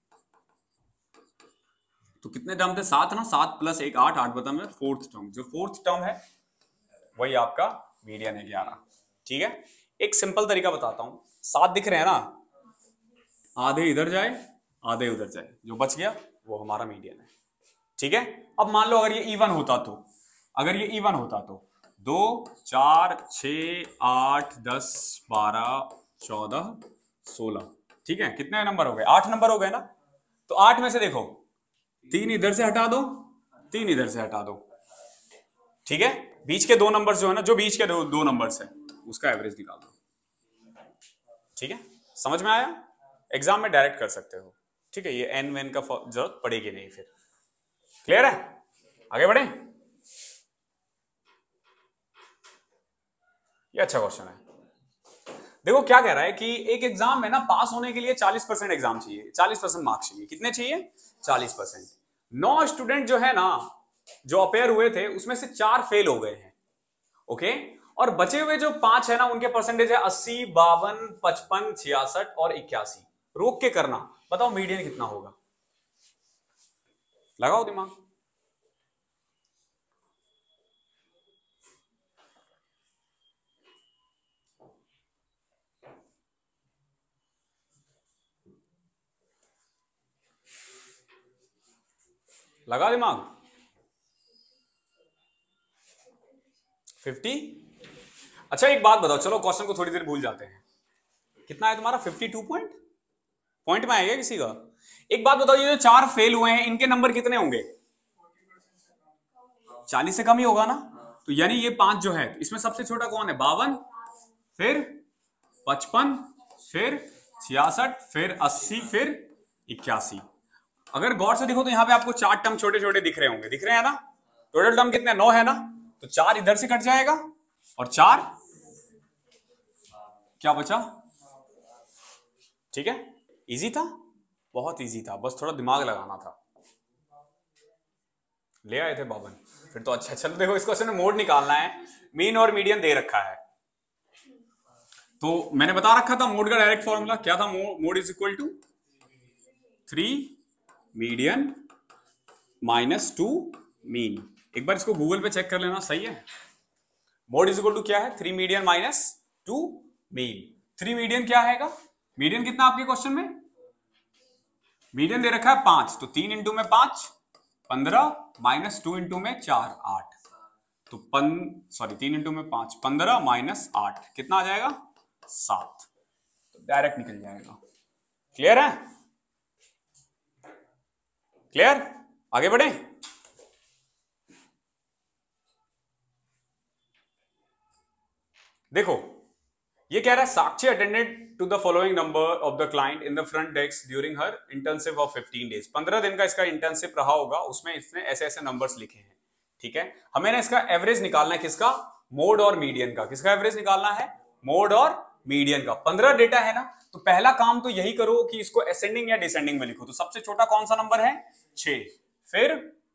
तो कितने टर्म थे 7 ना, 7 + 1 8, 8 बता में 4th टर्म। जो 4th टर्म है वही आपका मीडियन है 11। ठीक है, एक सिंपल तरीका बताता हूं। 7 दिख रहे हैं ना, आधे इधर जाए आधे उधर जाए, जो बच गया वो हमारा मीडियन है। ठीक है, अब मान लो अगर ये इवन होता तो, अगर ये इवन होता तो 2 4 6 8 10 12 14 16। ठीक है, कितने नंबर हो गए 8 नंबर हो गए ना। तो 8 में से देखो 3 इधर से हटा दो, 3 इधर से हटा दो। ठीक है, बीच के 2 नंबर जो है ना, जो बीच के दो नंबर्स है उसका एवरेज निकाल दो। ठीक है, समझ में आया। एग्जाम में डायरेक्ट कर सकते हो। ठीक है, ये एन वेन का जरूरत पड़ेगी नहीं फिर। क्लियर है, आगे बढ़े। ये अच्छा क्वेश्चन है। देखो क्या कह रहा है कि एक एग्जाम में ना पास होने के लिए 40% एग्जाम चाहिए, 40% मार्क्स चाहिए। कितने चाहिए 40%। 9 स्टूडेंट जो है ना जो अपेयर हुए थे उसमें से 4 फेल हो गए हैं। ओके, और बचे हुए जो 5 है ना उनके परसेंटेज है 80 52 55 66 और 81। रोक के करना, बताओ मीडियन कितना होगा, लगाओ दिमाग। लगा दिमाग। 50। अच्छा एक बात बताओ, चलो क्वेश्चन को थोड़ी देर भूल जाते हैं। कितना है तुम्हारा 52 पॉइंट में आएगा किसी का। एक बात बताओ, ये जो 4 फेल हुए हैं इनके नंबर कितने होंगे 40 से कम ही होगा ना। तो यानी ये 5 जो है इसमें सबसे छोटा कौन है 52, फिर 55, फिर 66, फिर 80, फिर 81। अगर गौर से देखो तो यहां पे आपको 4 टर्म छोटे छोटे दिख रहे होंगे, दिख रहे हैं ना। टोटल टर्म कितने 9 है ना, तो 4 इधर से कट जाएगा और 4 क्या बचा। ठीक है, इजी था, बहुत इजी था, बस थोड़ा दिमाग लगाना था। ले आए थे 52, फिर तो अच्छा। चलो देखो इस क्वेश्चन में मोड निकालना है, मीन और मीडियन दे रखा है। तो मैंने बता रखा था मोड का डायरेक्ट फॉर्मूला क्या था, mode is equal to 3 median minus 2 mean. एक बार इसको गूगल पे चेक कर लेना, सही है। मोड इज इक्वल टू क्या है 3 मीडियन माइनस 2 मीन। 3 मीडियन क्या है, मीडियन कितना आपके क्वेश्चन में, मीडियन दे रखा है 5, तो 3 इंटू में 5 15 माइनस 2 इंटू में 4 8। तो 3 इंटू में 5 15 माइनस 8 कितना आ जाएगा 7। तो डायरेक्ट निकल जाएगा। क्लियर है। क्लियर? आगे बढ़े। देखो ये कह रहा है Sakshi attended to the following number of the client in the front desk during her internship of 15 days. 15 दिन का इसका इंटर्नशिप रहा होगा, उसमें इसने ऐसे ऐसे नंबर्स लिखे हैं। ठीक है, हमें ना इसका एवरेज निकालना है, किसका? मोड और मीडियन का। किसका एवरेज निकालना है? मोड और मीडियन का। 15 डेटा है ना, तो पहला काम तो यही करो कि इसको असेंडिंग या डिसेंडिंग में लिखो। तो सबसे छोटा कौन सा नंबर है? 6, फिर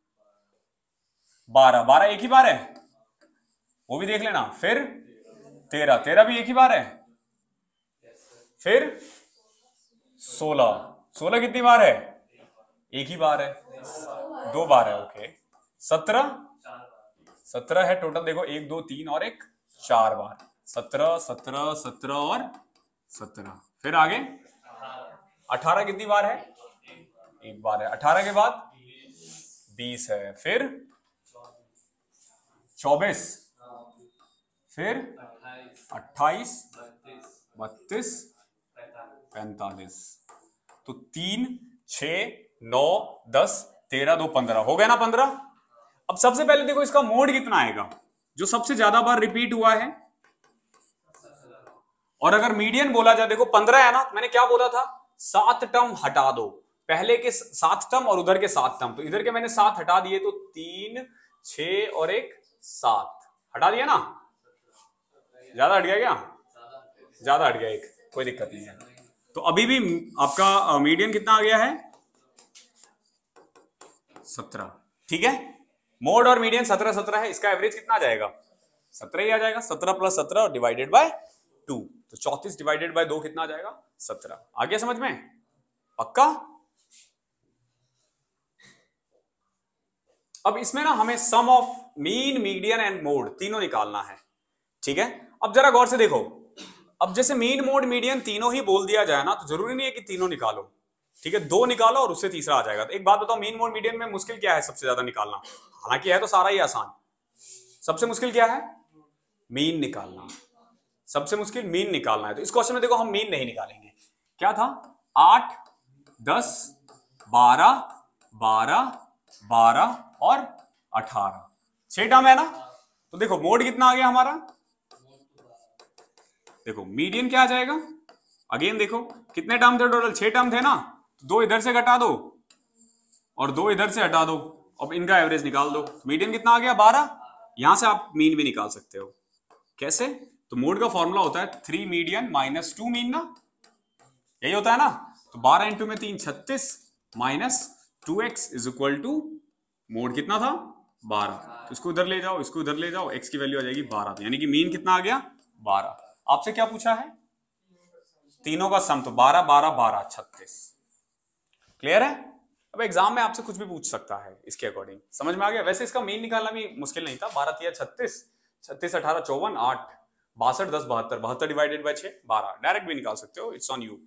12, 12 एक ही बार है, वो भी देख लेना। फिर 13, 13 भी एक ही बार है। फिर 16, 16 कितनी बार है? एक ही बार है, 2 बार है। ओके, 17, 17 है टोटल। देखो 1 2 3 और 1 4 बार। 17 17 17 और 17। फिर आगे 18 कितनी बार है? एक बार है। 18 के बाद 20 है। फिर 24, फिर 28, 32, 45। तो 3 6 9 10 13 2 15 हो गया ना 15। अब सबसे पहले देखो इसका मोड कितना आएगा, जो सबसे ज्यादा बार रिपीट हुआ है। और अगर मीडियन बोला जाए, देखो 15 है ना, मैंने क्या बोला था? 7 टर्म हटा दो, पहले के 7 टर्म और उधर के 7 टर्म। तो इधर के मैंने 7 हटा दिए, तो 3 6 और 1 7 हटा दिया ना। ज्यादा हट गया क्या? ज्यादा हट गया एक, कोई दिक्कत नहीं है। तो अभी भी आपका मीडियन कितना आ गया है? 17। ठीक है, मोड और मीडियन 17 17 है। इसका एवरेज कितना आ जाएगा? 17 ही आ जाएगा। 17 + 17 डिवाइडेड बाय 2, तो 34 डिवाइडेड बाय 2 कितना आ जाएगा? 17। आ गया समझ में? पक्का? अब इसमें ना हमें sum of mean, median and mode तीनों निकालना है। ठीक है, अब जरा गौर से देखो। अब जैसे मीन, मोड, मीडियन तीनों ही बोल दिया जाए ना, तो जरूरी नहीं है कि तीनों निकालो। ठीक है, 2 निकालो और उससे तीसरा आ जाएगा। तो एक बात बताओ, मीन, मोड, मीडियन में मुश्किल क्या है सबसे ज्यादा निकालना? हालांकि है तो सारा ही आसान। सबसे मुश्किल क्या है? मीन निकालना। सबसे मुश्किल मीन निकालना है। तो इस क्वेश्चन में देखो हम मीन नहीं निकालेंगे। क्या था? 8 10 12 12 12 और 18, 6 टर्म है ना। तो देखो मोड कितना आ गया हमारा? देखो मीडियन क्या आ जाएगा? अगेन देखो कितने टर्म थे टोटल? 6 टर्म थे ना। तो 2 इधर से घटा दो और 2 इधर से हटा दो। अब इनका एवरेज निकाल दो। मीडियन कितना आ गया? 12। यहां से आप मीन भी निकाल सकते हो। कैसे? तो मोड का फॉर्मूला होता है 3 मीडियन माइनस 2 मीन ना, यही होता है ना। तो 12 इंटू में 3 36 minus 2x is equal to mode कितना था? 12। तो इसको इधर ले जाओ, इसको इधर ले जाओ, x की वैल्यू आ जाएगी 12। तो यानी कि मीन कितना आ गया? 12। आपसे क्या पूछा है? तीनों का सम। तो 12 12 12 36। क्लियर है? अब एग्जाम में आपसे कुछ भी पूछ सकता है इसके अकॉर्डिंग। समझ में आ गया? वैसे इसका मीन निकालना भी मुश्किल नहीं था। 12 3 36, 36 18 54 8 62 10 72, 72 डिवाइडेड बाय 6 12। डायरेक्ट भी निकाल सकते हो, इट्स ऑन यू।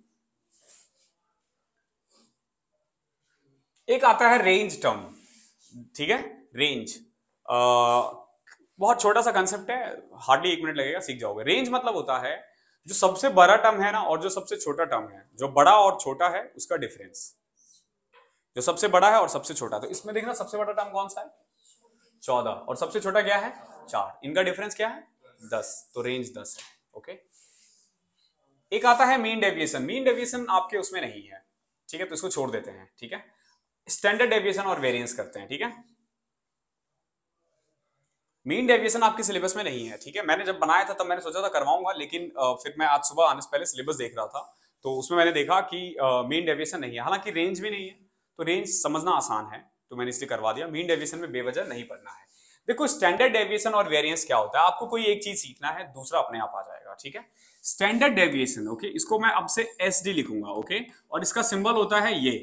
एक आता है रेंज टर्म। ठीक है, रेंज बहुत छोटा सा कंसेप्ट है, हार्डली 1 मिनट लगेगा, सीख जाओगे। रेंज मतलब होता है जो सबसे बड़ा टर्म है ना और जो सबसे छोटा टर्म है, जो बड़ा और छोटा है उसका डिफरेंस। जो सबसे बड़ा है और सबसे छोटा, तो इसमें देखना सबसे बड़ा टर्म कौन सा है? 14। और सबसे छोटा क्या है? 4। इनका डिफरेंस क्या है? 10। तो रेंज 10 है। ओके, एक आता है मीन डेविएशन। मीन डेविएशन आपके उसमें नहीं है, ठीक है, तो इसको छोड़ देते हैं। ठीक है, स्टैंडर्ड डेविएशन और वेरिएंस करते हैं। ठीक है, मीन डेविएशन आपके सिलेबस में नहीं है। ठीक है, मैंने जब बनाया था तब मैंने सोचा था करवाऊंगा, लेकिन फिर मैं आज सुबह आने से पहले सिलेबस देख रहा था, तो उसमें मैंने देखा कि मीन डेविएशन नहीं है। हालांकि रेंज भी नहीं है, तो रेंज समझना आसान है, तो मैंने इसलिए करवा दिया। मीन डेविएशन में बेवजह नहीं पढ़ना है। देखो स्टैंडर्ड डेविएशन और वेरिएंस क्या होता है, आपको कोई एक चीज सीखना है, दूसरा अपने आप आ जाएगा। ठीक है, स्टैंडर्ड डेविएशन, ओके, इसको मैं अब से SD लिखूंगा। ओके, और इसका सिंबल होता है ये।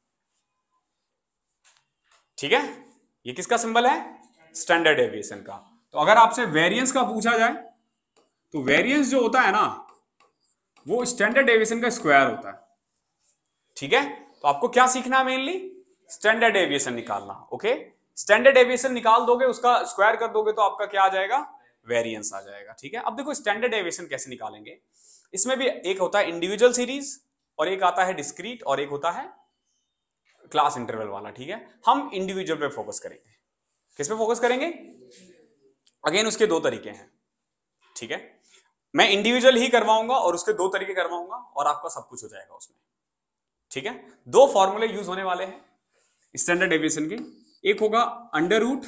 ठीक है, ये किसका सिंबल है? स्टैंडर्ड डेविएशन का। तो अगर आपसे वेरिएंस का पूछा जाए, तो वेरिएंस जो होता है ना, वो स्टैंडर्ड डेविएशन का स्क्वायर होता है। ठीक है, तो आपको क्या सीखना है? मेनली स्टैंडर्ड डेविएशन निकालना। ओके, स्टैंडर्ड डेविएशन निकाल दोगे, उसका स्क्वायर कर दोगे, तो आपका क्या आ जाएगा? वेरिएंस आ जाएगा। ठीक है, अब देखो स्टैंडर्ड डेविएशन कैसे निकालेंगे। इसमें भी एक होता है इंडिविजुअल सीरीज, और एक आता है डिस्क्रीट, और एक होता है क्लास इंटरवल वाला, ठीक है। हम इंडिविजुअल पे फोकस करेंगे। किस पे फोकस करेंगे? अगेन उसके दो तरीके हैं, ठीक है। मैं इंडिविजुअल ही करवाऊंगा और उसके दो तरीके करवाऊंगा और आपका सब कुछ हो जाएगा उसमें, ठीक है। दो फॉर्मूले यूज होने वाले हैं स्टैंडर्ड डेविएशन के। एक होगा under root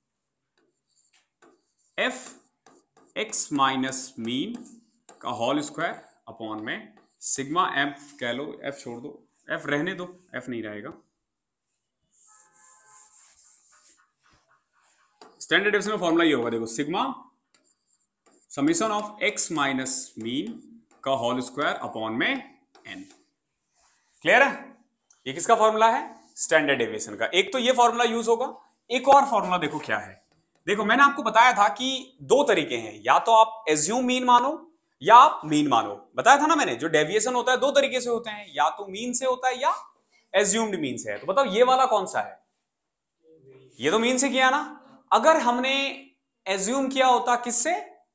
F X minus mean का होल स्क्वायर अपॉन में सिग्मा एफ, कह लो एफ छोड़ दो, एफ रहने दो, एफ नहीं रहेगा। स्टैंडर्ड डेविएशन में फॉर्मूला ये होगा, देखो sigma summation of X minus mean का होल स्क्वायर अपॉन में एन। क्लियर है? ये किसका फॉर्मूला है? स्टैंडर्ड डेविएशन का। एक तो ये फॉर्मूला यूज होगा। एक और फॉर्मूला देखो क्या है। देखो मैंने आपको बताया था कि दो तरीके हैं, या तो आप एज्यूम मीन मानो या आप मीन मानो। बताया था ना मैंने, जो डेविएशन होता है दो तरीके से होते हैं, या तो मीन से होता है या एज्यूम्ड मीन से है। तो बताओ ये वाला कौन सा है? ये तो मीन से किया ना। अगर हमने एज्यूम किया होता किससे,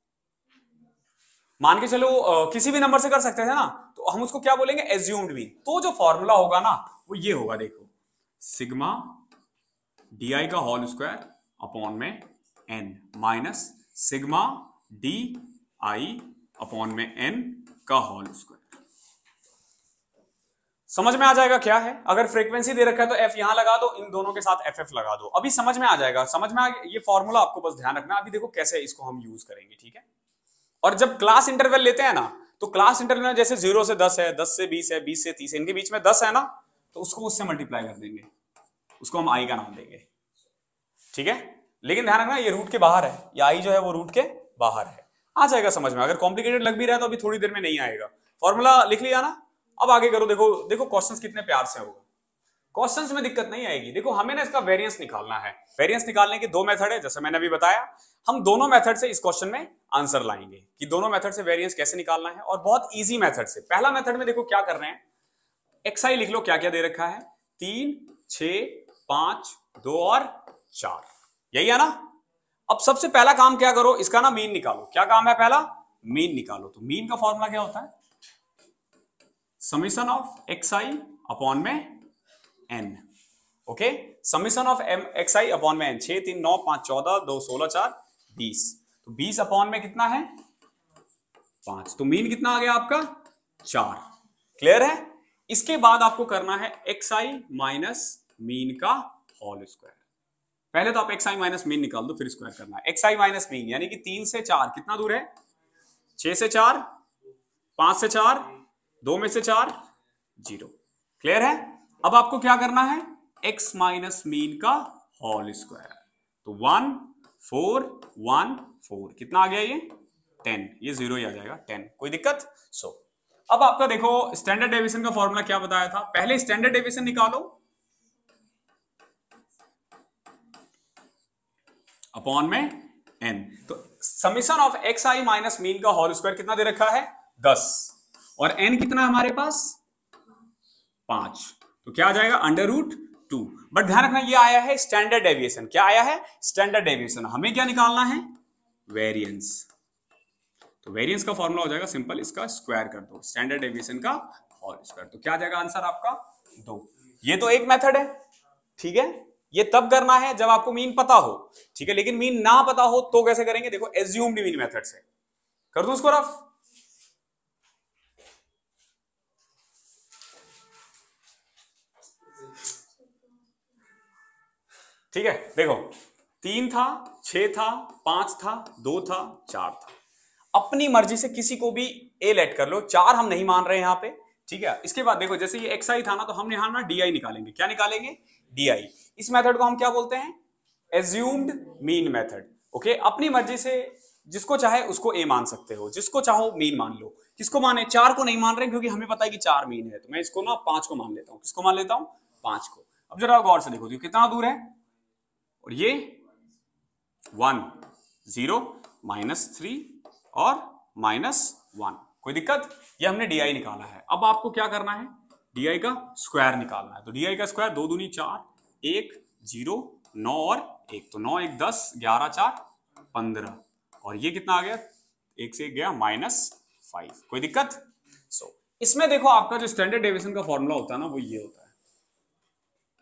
मान के चलो किसी भी नंबर से कर सकते थे ना, तो हम उसको क्या बोलेंगे? Assumed mean. तो जो फॉर्मूला होगा ना वो ये होगा, देखो सिग्मा डी आई का होल स्क्वायर अपॉन में N minus sigma D I upon में एन का होल स्क्वायर। समझ में आ जाएगा क्या है? अगर फ्रीक्वेंसी दे रखा है तो एफ यहां लगा दो, इन दोनों के साथ एफ एफ लगा दो। अभी समझ में आ जाएगा, समझ में आ गया। ये फॉर्मूला आपको बस ध्यान रखना। अभी देखो कैसे इसको हम यूज करेंगे, ठीक है। और जब क्लास इंटरवल लेते हैं ना, तो क्लास इंटरवल में जैसे 0 से 10 है, 10 से 20 है, 20 से 30 है, इनके बीच में 10 है ना, तो उसको उससे मल्टीप्लाई कर देंगे, उसको हम आई का नाम देंगे, ठीक है। लेकिन ध्यान रखना ये रूट के बाहर है, या आई जो है वो रूट के बाहर है। आ जाएगा समझ में। अगर कॉम्प्लिकेटेड लग भी रहा है तो अभी थोड़ी देर में नहीं आएगा। फॉर्मूला लिख लिया ना, अब आगे करो। देखो देखो क्वेश्चंस कितने प्यार से होगा। क्वेश्चंस में दिक्कत नहीं आएगी। देखो हमें ना इसका वेरिएंस निकालना है। वेरिएंस निकालने के दो मेथड है, जैसे मैंने अभी बताया। हम दोनों मेथड से इस क्वेश्चन में आंसर लाएंगे कि दोनों मेथड से वेरिएंस कैसे निकालना है, और बहुत इजी मेथड से। पहला मेथड में देखो क्या कर रहे हैं, एक्स आई लिख लो, क्या क्या दे रखा है, 3, 6, 5, 2 और 4, यही है ना। अब सबसे पहला काम क्या करो, इसका ना मीन निकालो। क्या काम है पहला? मीन निकालो। तो मीन का फॉर्मूला क्या होता है? Summation of X I upon में N. Okay, summation of X I upon में एन। 6, 3, 9, 5, 14, 2, 16, 4, 20। तो 20 अपॉन में कितना है? 5। तो मीन कितना आ गया आपका? 4। क्लियर है? इसके बाद आपको करना है एक्स आई माइनस मीन का होल स्क्वायर। पहले तो आप एक्स आई माइनस मीन निकाल दो, फिर स्क्वायर करना है। एक्स आई माइनस मीन यानी कि 3 से 4 कितना दूर है? 6 से 4, 5 से 4, 2 में से 4, 0। क्लियर है? अब आपको क्या करना है? x माइनस मीन का होल स्क्वायर। तो 1, 4, 1, 4 कितना आ गया? ये 10। ये 0 ही आ जाएगा, 10। कोई दिक्कत? अब आपका देखो स्टैंडर्ड डेविएशन का फॉर्मूला क्या बताया था। पहले स्टैंडर्ड डेविएशन निकालो अपॉन में n। तो summation of X I minus mean का होल स्क्वायर कितना दे रखा है? 10। और n कितना है हमारे पास? 5। तो क्या आ जाएगा? Under root 2। बट ध्यान रखना ये आया है स्टैंडर्ड डेविएशन। क्या आया है? Standard deviation. हमें क्या निकालना है? वेरिएंस। तो वेरिएंस का फॉर्मूला हो जाएगा सिंपल, इसका स्क्वायर कर दो, स्टैंडर्ड डेविएशन का होल स्क्वायर। तो क्या आ जाएगा आंसर आपका? 2। ये तो एक मेथड है, ठीक है। ये तब करना है जब आपको मीन पता हो, ठीक है। लेकिन मीन ना पता हो तो कैसे करेंगे? देखो एज्यूम्ड मीन मेथड से कर दूं उसको रफ। ठीक है, देखो 3 था, 6 था, 5 था, 2 था, 4 था। अपनी मर्जी से किसी को भी ए लेट कर लो। 4 हम नहीं मान रहे यहां पे, ठीक है। इसके बाद देखो जैसे ये एक्स आई था ना, तो हम यहां ना डी आई निकालेंगे। क्या निकालेंगे? D I. इस मेथड को हम क्या बोलते हैं? Assumed mean method. ओके, अपनी मर्जी से जिसको चाहे उसको ए मान सकते हो, जिसको चाहो मीन मान लो। किसको माने? 4 को नहीं मान रहे क्योंकि हमें पता है कि 4 मीन है, तो मैं इसको ना 5 को मान लेता हूं। किसको मान लेता हूं? 5 को। अब जरा गौर से देखो कितना दूर है, और ये 1, 0, -3 और -1। कोई दिक्कत? ये हमने डी आई निकाला है। अब आपको क्या करना है? डी आई का स्क्वायर निकालना है। तो डी आई का स्क्वायर 2 दूनी 4, 1, 0, 9 और 1। तो 9, 1, 10, 11, 4, 15। और ये कितना आ गया? 1 से 1 गया -5। कोई दिक्कत? इसमें देखो आपका जो स्टैंडर्ड डेविएशन का फॉर्मूला होता है ना, वो ये होता है।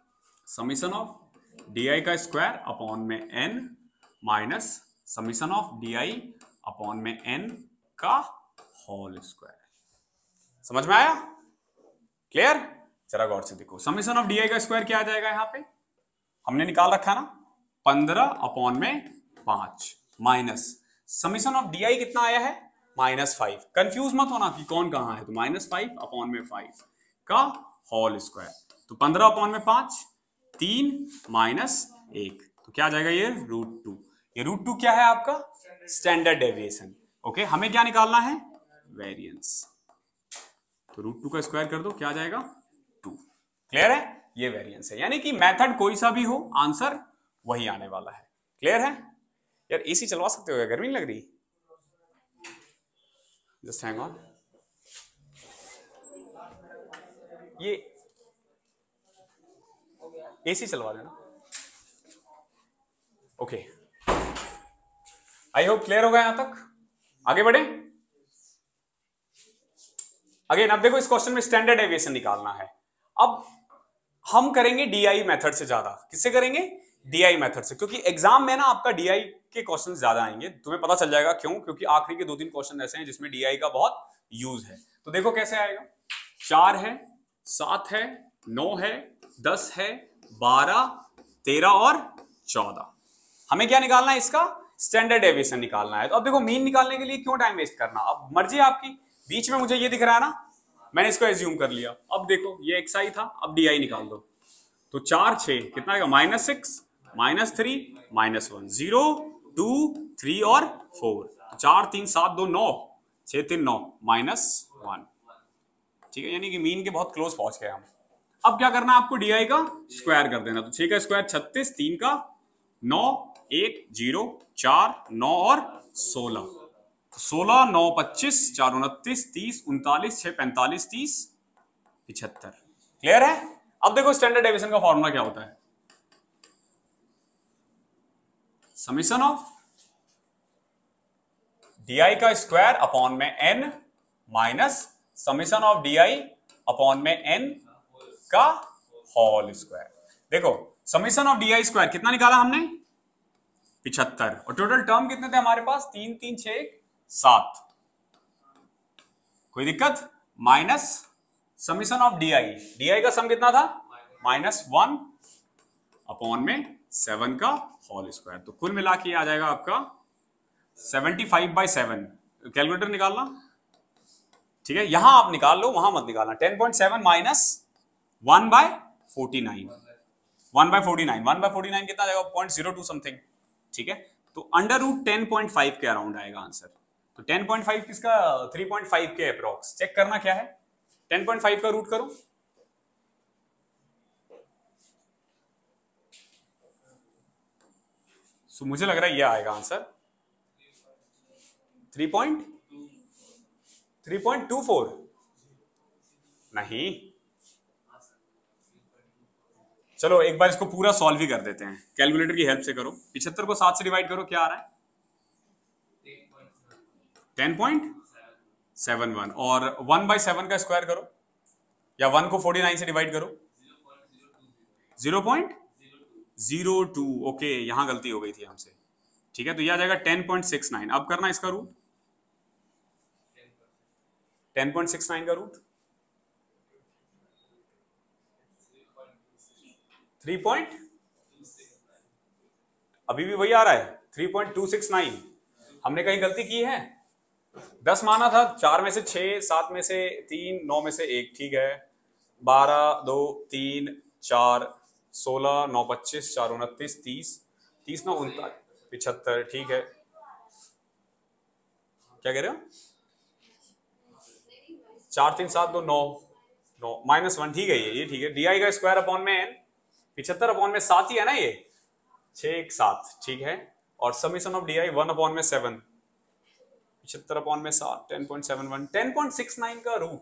समीशन ऑफ डी का स्क्वायर अपॉन में n minus summation of D upon में n का होल स्क्वायर। समझ में आया? क्लियर? जरा गौर से देखो, समीशन ऑफ डी का स्क्वायर क्या आ जाएगा यहां पे, हमने निकाल रखा ना 15 अपॉन में 5 माइनस समीशन ऑफ डी कितना आया है -5। कंफ्यूज मत होना कि कौन कहां है, तो -5 अपॉन में 5 का होल स्क्वायर, तो 15 अपॉन में 5 3 माइनस 1, तो क्या आ जाएगा ये √2। ये √2 क्या है आपका स्टैंडर्ड डेविएशन। ओके, हमें क्या निकालना है वेरिएंस, तो √2 का स्क्वायर कर दो, क्या आ जाएगा 2। क्लियर है? ये वेरिएंस है, यानी कि मेथड कोई सा भी हो आंसर वही आने वाला है। क्लियर है? यार एसी चलवा सकते हो क्या, गर्मी नहीं लग रही? जस्ट हैंग ऑन, ये एसी चलवा देना। ओके, आई होप क्लियर होगा यहां तक। आगे बढ़े। अगेन अब देखो, इस क्वेश्चन में स्टैंडर्ड डेविएशन निकालना है। अब हम करेंगे डीआई मेथड से ज्यादा। किससे करेंगे? डीआई मेथड से, क्योंकि एग्जाम में ना आपका डीआई के क्वेश्चन ज्यादा आएंगे। तुम्हें पता चल जाएगा क्यों, क्योंकि आखिरी के 2-3 क्वेश्चन ऐसे हैं जिसमें डीआई का बहुत यूज है। तो देखो कैसे आएगा, 4 है, 7 है, 9 है, 10 है, 12, 13 और 14। हमें क्या निकालना है? इसका स्टैंडर्ड डेविएशन निकालना है। तो अब देखो, मीन निकालने के लिए क्यों टाइम वेस्ट करना, अब मर्जी आपकी। बीच में मुझे ये दिख रहा है ना, मैंने इसको एज्यूम कर लिया। अब देखो ये एक्सआई था, अब डीआई निकाल दो, तो 4 6 कितना आएगा -6 -3 -1 0 2 3 और 4, 4 3 7 2 9 6 3 9 -1। ठीक है, यानी कि मीन के बहुत क्लोज पहुंच गए हम। अब क्या करना है आपको? डीआई का स्क्वायर कर देना, तो 6 का स्क्वायर 36, 3 का 9 1 0 4 9 और 16, 16 9 25 4 29 30 39 6 45 30 75। क्लियर है? अब देखो स्टैंडर्ड डेविएशन का फॉर्मूला क्या होता है, समीशन ऑफ डीआई का स्क्वायर अपॉन में n minus summation of DI upon में n का होल स्क्वायर। देखो समीशन ऑफ डीआई स्क्वायर कितना निकाला हमने 75, और टोटल टर्म कितने थे हमारे पास 3 3 6 7। कोई दिक्कत? Minus summation of DI, DI का सम कितना था -1 अपॉन में 7 का होल स्क्वायर, तो कुल मिला के आ जाएगा आपका 75/7। कैलकुलेटर निकालना, ठीक है, यहां आप निकाल लो, वहां मत निकालना। 10.7 माइनस 1/49, 1/49, 1/49 कितना आ जाएगा 0.02 समथिंग। ठीक है, तो √10.5 के अराउंड आएगा आंसर। तो 10.5 किसका 3.5 के अप्रॉक्स। चेक करना क्या है, 10.5 का रूट करो, सो मुझे लग रहा है ये आएगा आंसर 3.24 नहीं। चलो एक बार इसको पूरा सॉल्व ही कर देते हैं, कैलकुलेटर की हेल्प से करो। 75 को 7 से डिवाइड करो, क्या आ रहा है 10.71, और 1/7 का स्क्वायर करो, या 1 को 49 से डिवाइड करो 0.02। ओके, यहां गलती हो गई थी हमसे। ठीक है, तो यह आ जाएगा 10.69। अब करना इसका रूट, 10.69 का रूट 3. अभी भी वही आ रहा है 3.269। हमने कहीं गलती की है? 10 माना था, 4 में से 6, 7 में से 3, 9 में से 1। ठीक है, 12 2 3 4 16 9 25 4 29 30 30 9 39 75। ठीक है, क्या कह रहे हो? 4 3 7 2 9 9 -1। ठीक है, ये ठीक है। डीआई का स्क्वायर अपॉन में n, 75 अपॉन में 7 ही है ना, ये 6 1 7। ठीक है, और समीशन ऑफ डीआई 1 अपॉन में 7, 75 अपॉन में 7 10.71, 10.69 का रूट।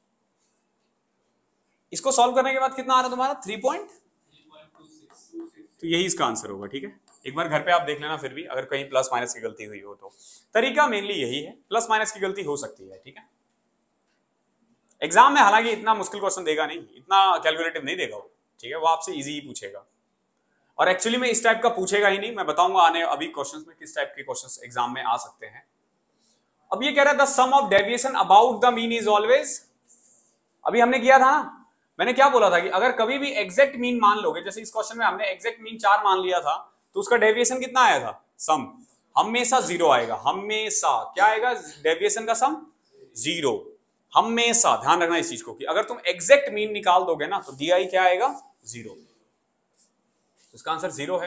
इसको सॉल्व करने के बाद कितना आ रहा है तुम्हारा 3.26, तो यही इसका आंसर होगा। ठीक है, एक बार घर पे आप देख लेना, फिर भी अगर कहीं प्लस माइनस की गलती हुई हो तो। तरीका मेनली यही है, प्लस माइनस की गलती हो सकती है। ठीक है, एग्जाम में हालांकि इतना मुश्किल क्वेश्चन देगा नहीं, इतना कैलकुलेटिव नहीं देगा वो, ठीक है, वो आपसे इजी ही पूछेगा, और एक्चुअली में इस टाइप का पूछेगा ही नहीं, मैं बताऊंगा आने अभी क्वेश्चंस में किस टाइप के क्वेश्चंस एग्जाम में आ सकते हैं। अब ये कह रहा है the sum of deviation about the mean is always, अभी हमने किया था, मैंने क्या बोला था कि अगर कभी भी एग्जैक्ट मीन मान लोगे, जैसे इस क्वेश्चन में हमने एग्जैक्ट मीन 4 मान लिया था, तो उसका डेविएशन कितना आया था, सम हमेशा 0 आएगा, हमेशा क्या आएगा, डेविएशन का सम 0, हमेशा ध्यान रखना इस चीज को कि अगर तुम एग्जैक्ट मीन निकाल दोगे ना तो DI क्या आएगा 0, इसका आंसर 0 है।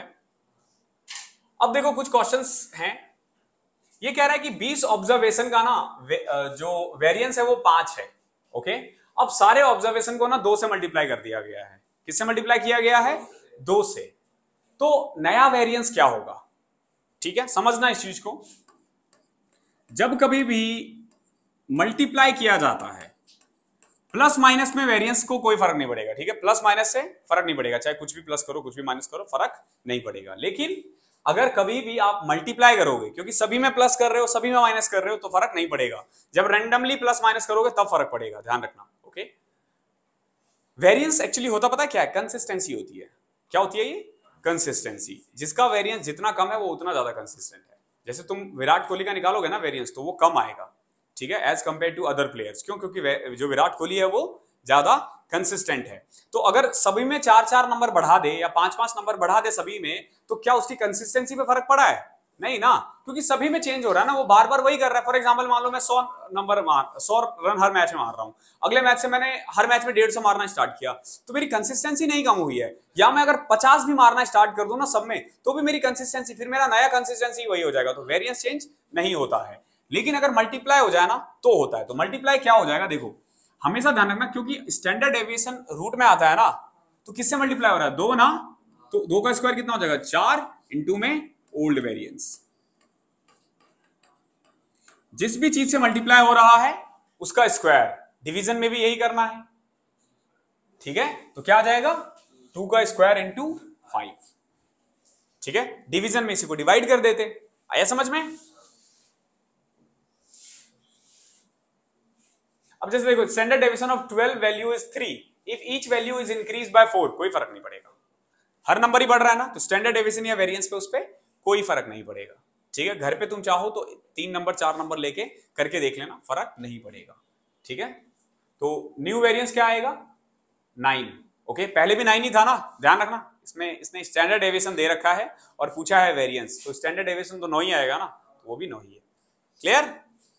अब देखो कुछ क्वेश्चंस हैं, ये कह रहा है कि 20 ऑब्जर्वेशन का ना जो वेरिएंस है वो 5 है, ओके। अब सारे ऑब्जर्वेशन को ना 2 से मल्टीप्लाई कर दिया गया है, किससे मल्टीप्लाई किया गया है, 2 से, तो नया वेरिएंस क्या होगा, ठीक है, समझना इस चीज को। जब कभी भी मल्टीप्लाई किया जाता है प्लस माइनस में वेरिएंस को कोई फर्क नहीं पड़ेगा, ठीक है, प्लस माइनस से फर्क नहीं पड़ेगा, चाहे कुछ भी प्लस करो कुछ भी माइनस करो फर्क नहीं पड़ेगा। लेकिन अगर कभी भी आप मल्टीप्लाई करोगे, क्योंकि सभी में प्लस कर रहे हो सभी में माइनस कर रहे हो, तो फर्क नहीं पड़ेगा, जब रैंडमली प्लस माइनस करोगे तब फर्क पड़ेगा, ध्यान रखना, ओके। वेरिएंस एक्चुअली होता पता है क्या है, कंसिस्टेंसी होती है, क्या होती है ये, कंसिस्टेंसी, जिसका वेरिएंस जितना कम है वो उतना ज्यादा कंसिस्टेंट है। जैसे तुम विराट कोहली का निकालोगे ना वेरिएंस, तो वो कम आएगा, ठीक है, as compare to other players, क्यों, क्योंकि जो विराट कोहली है वो ज्यादा कंसिस्टेंट है। तो अगर सभी में 4-4 नंबर बढ़ा दे या 5-5 नंबर बढ़ा दे सभी में, तो क्या उसकी कंसिस्टेंसी पे फर्क पड़ा है, नहीं ना, क्योंकि सभी में चेंज हो रहा है ना, वो बार बार वही कर रहा है। फॉर एग्जांपल मान लो मैं 100 रन हर मैच में मार रहा हूं, अगले मैच से मैंने हर मैच में 150 मारना स्टार्ट किया, तो मेरी कंसिस्टेंसी नहीं कम हुई है। या मैं अगर 50 भी मारना स्टार्ट कर दूं ना सब में, तो भी मेरी कंसिस्टेंसी, फिर मेरा नया कंसिस्टेंसी वही हो जाएगा, तो वेरिएंस चेंज नहीं होता है। लेकिन अगर मल्टीप्लाई हो जाए ना तो होता है। तो मल्टीप्लाई क्या हो जाएगा, देखो हमेशा ध्यान रखना, क्योंकि स्टैंडर्ड डेविएशन रूट में आता है ना, तो किससे मल्टीप्लाई हो रहा है, 2 ना, तो 2 का स्क्वायर कितना हो जाएगा, 4 इंटू में ओल्ड वेरिएंस। जिस भी चीज से मल्टीप्लाई हो रहा है उसका स्क्वायर, डिवीजन में भी यही करना है, ठीक है, तो क्या आ जाएगा 2 का स्क्वायर इंटू 5, ठीक है, डिवीजन में इसी को डिवाइड कर देते, आया समझ में। अब जैसे देखो standard deviation of 12 value is 3 if each value is increase by 4, कोई फर्क नहीं पड़ेगा, हर नंबर ही बढ़ रहा है ना, तो स्टैंडर्ड डेविएशन या वेरिएंस पे उस पर कोई फर्क नहीं पड़ेगा, ठीक है। घर पे तुम चाहो तो 3 नंबर 4 नंबर लेके करके देख लेना, फर्क नहीं पड़ेगा, ठीक है। तो न्यू वेरिएंस क्या आएगा 9, ओके, पहले भी 9 ही था ना, ध्यान रखना, इसमें इसने स्टैंडर्ड डेविएशन दे रखा है और पूछा है वेरिएंस, तो स्टैंडर्ड डेविएशन तो 9 ही आएगा ना, तो वो भी 9 ही है, क्लियर।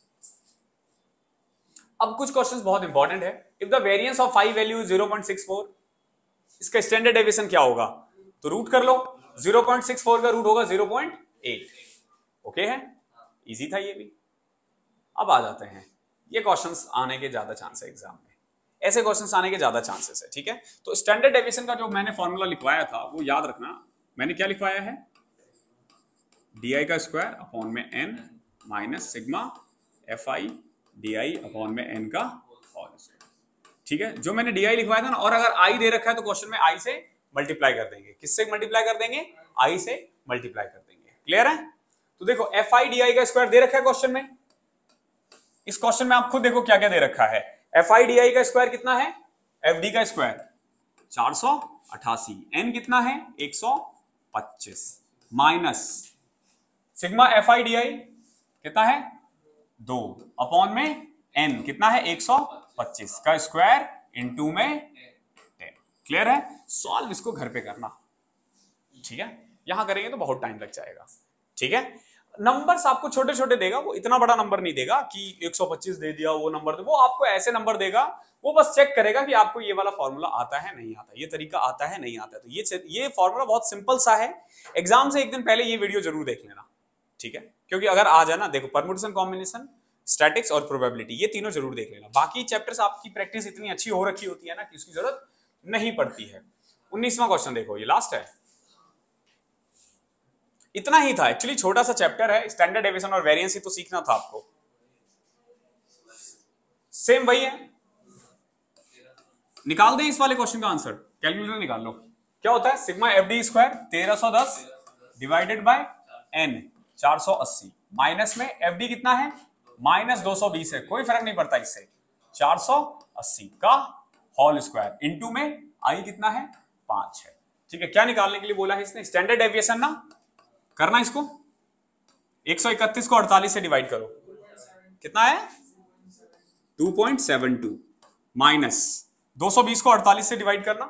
अब कुछ क्वेश्चंस बहुत इंपॉर्टेंट है, if the variance of 5 value 0.64, इसका स्टैंडर्ड डेविएशन क्या होगा, तो रूट कर लो, 0.64 का रूट होगा 0.8, ओके है, इजी था ये भी। अब आ जाते हैं, ये क्वेश्चंस आने के ज्यादा चांस है एग्जाम में, ऐसे क्वेश्चंस आने के ज्यादा चांसेस है, ठीक है। तो स्टैंडर्ड डेविएशन का जो मैंने फॉर्मूला लिखवाया था वो याद रखना, मैंने क्या लिखवाया है, DI का स्क्वायर अपॉन में n minus sigma FI DI अपॉन में n का होल स्क्वायर, ठीक है। जो मैंने DI लिखवाया था ना, और अगर I दे रखा है तो क्वेश्चन में I से मल्टीप्लाई कर देंगे, किससे मल्टीप्लाई कर देंगे, I से मल्टीप्लाई कर देंगे, क्लियर है। तो देखो FI DI का स्क्वायर दे रखा है क्वेश्चन में, इस क्वेश्चन में आप खुद देखो क्या क्या दे रखा है, FI DI का स्क्वायर कितना है, FD का स्क्वायर 488, n कितना है 125, माइनस सिग्मा FI DI कितना है 2 अपॉन में n कितना है 125 का स्क्वायर इनटू में 10, क्लियर है। सॉल्व इसको घर पे करना, ठीक है, यहां करेंगे तो बहुत टाइम लग जाएगा, ठीक है। नंबर्स आपको छोटे छोटे देगा, वो इतना बड़ा नंबर नहीं देगा कि 125 दे दिया वो नंबर, वो आपको ऐसे नंबर देगा, वो बस चेक करेगा कि आपको ये वाला फॉर्मूला आता है नहीं आता, ये तरीका आता है नहीं आता। तो ये फॉर्मूला बहुत सिंपल सा है, एग्जाम से एक दिन पहले ये वीडियो जरूर देख लेना, ठीक है, क्योंकि अगर आ जाए ना, देखो परम्यूटेशन, कॉम्बिनेशन, स्टैटिक्स और प्रोबेबिलिटी, ये तीनों जरूर देख लेना। बाकी चैप्टर्स आपकी प्रैक्टिस इतनी अच्छी हो रखी होती है ना कि उसकी जरूरत नहीं पड़ती है। 19वां क्वेश्चन देखो, ये लास्ट है, इतना ही था एक्चुअली, छोटा सा चैप्टर है, स्टैंडर्ड डेविएशन और वेरिएंस ही तो सीखना था आपको, सेम वही है। निकाल दें इस वाले क्वेश्चन का आंसर, कैलकुलेटर निकाल लो, क्या होता है sigma FD square 1310 divided by n 480, minus में FD कितना है माइनस 220 है, कोई फर्क नहीं पड़ता, इससे 480 का होल स्क्वायर इनटू में I कितना है 5 है। ठीक है, क्या निकालने के लिए बोला है इसने? स्टैंडर्ड डेविएशन ना करना। इसको 131 को 48 से डिवाइड करो, कितना है? 2.72 माइनस 220 को 48 से डिवाइड करना,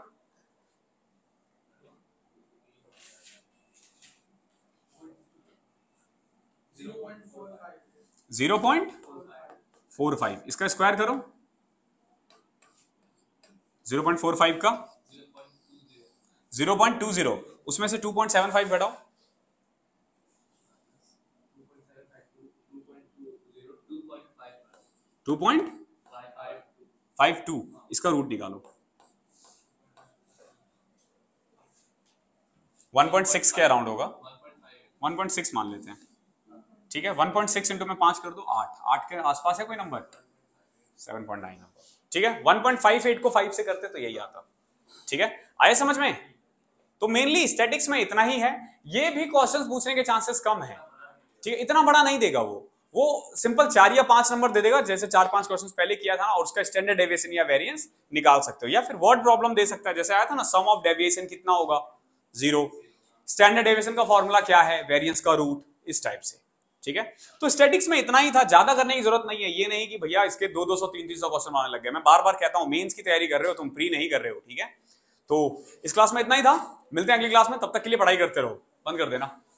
0.45। इसका स्क्वायर करो, 0.45 का 0.20, उसमें से 2.75 घटाओ, 2.52। इसका रूट निकालो, 1.6 के अराउंड होगा, 1.6 मान लेते हैं। ठीक है, 1.6 इंटू में 5 कर दो 8 के आसपास है कोई नंबर, 7.9 नंबर। ठीक है, 1.58 को 5 से करते तो यही आता। ठीक है, आया समझ में? तो मेनली स्टैटिक्स में इतना ही है। ये भी क्वेश्चंस पूछने के चांसेस कम है। ठीक है, इतना बड़ा नहीं देगा वो सिंपल 4 या 5 नंबर दे देगा, जैसे 4-5 क्वेश्चंस पहले किया था ना, और उसका स्टैंडर्ड डेविएशन या वेरिएंस निकाल सकते हो, या फिर वर्ड प्रॉब्लम दे सकता है, जैसे आया था ना, सम ऑफ डेविएशन कितना होगा? 0। स्टैंडर्ड डेविएशन का फॉर्मूला क्या है? वेरिएंस का रूट, इस टाइप से। ठीक है, तो स्टैटिक्स में इतना ही था, ज्यादा करने की जरूरत नहीं है। ये नहीं कि भैया इसके 200 300 क्वेश्चन आने लग गए। मैं बार बार कहता हूं, मेंस की तैयारी कर रहे हो तुम, प्री नहीं कर रहे हो। ठीक है, तो इस क्लास में इतना ही था, मिलते हैं अगली क्लास में, तब तक के लिए पढ़ाई करते रहो, बंद कर देना।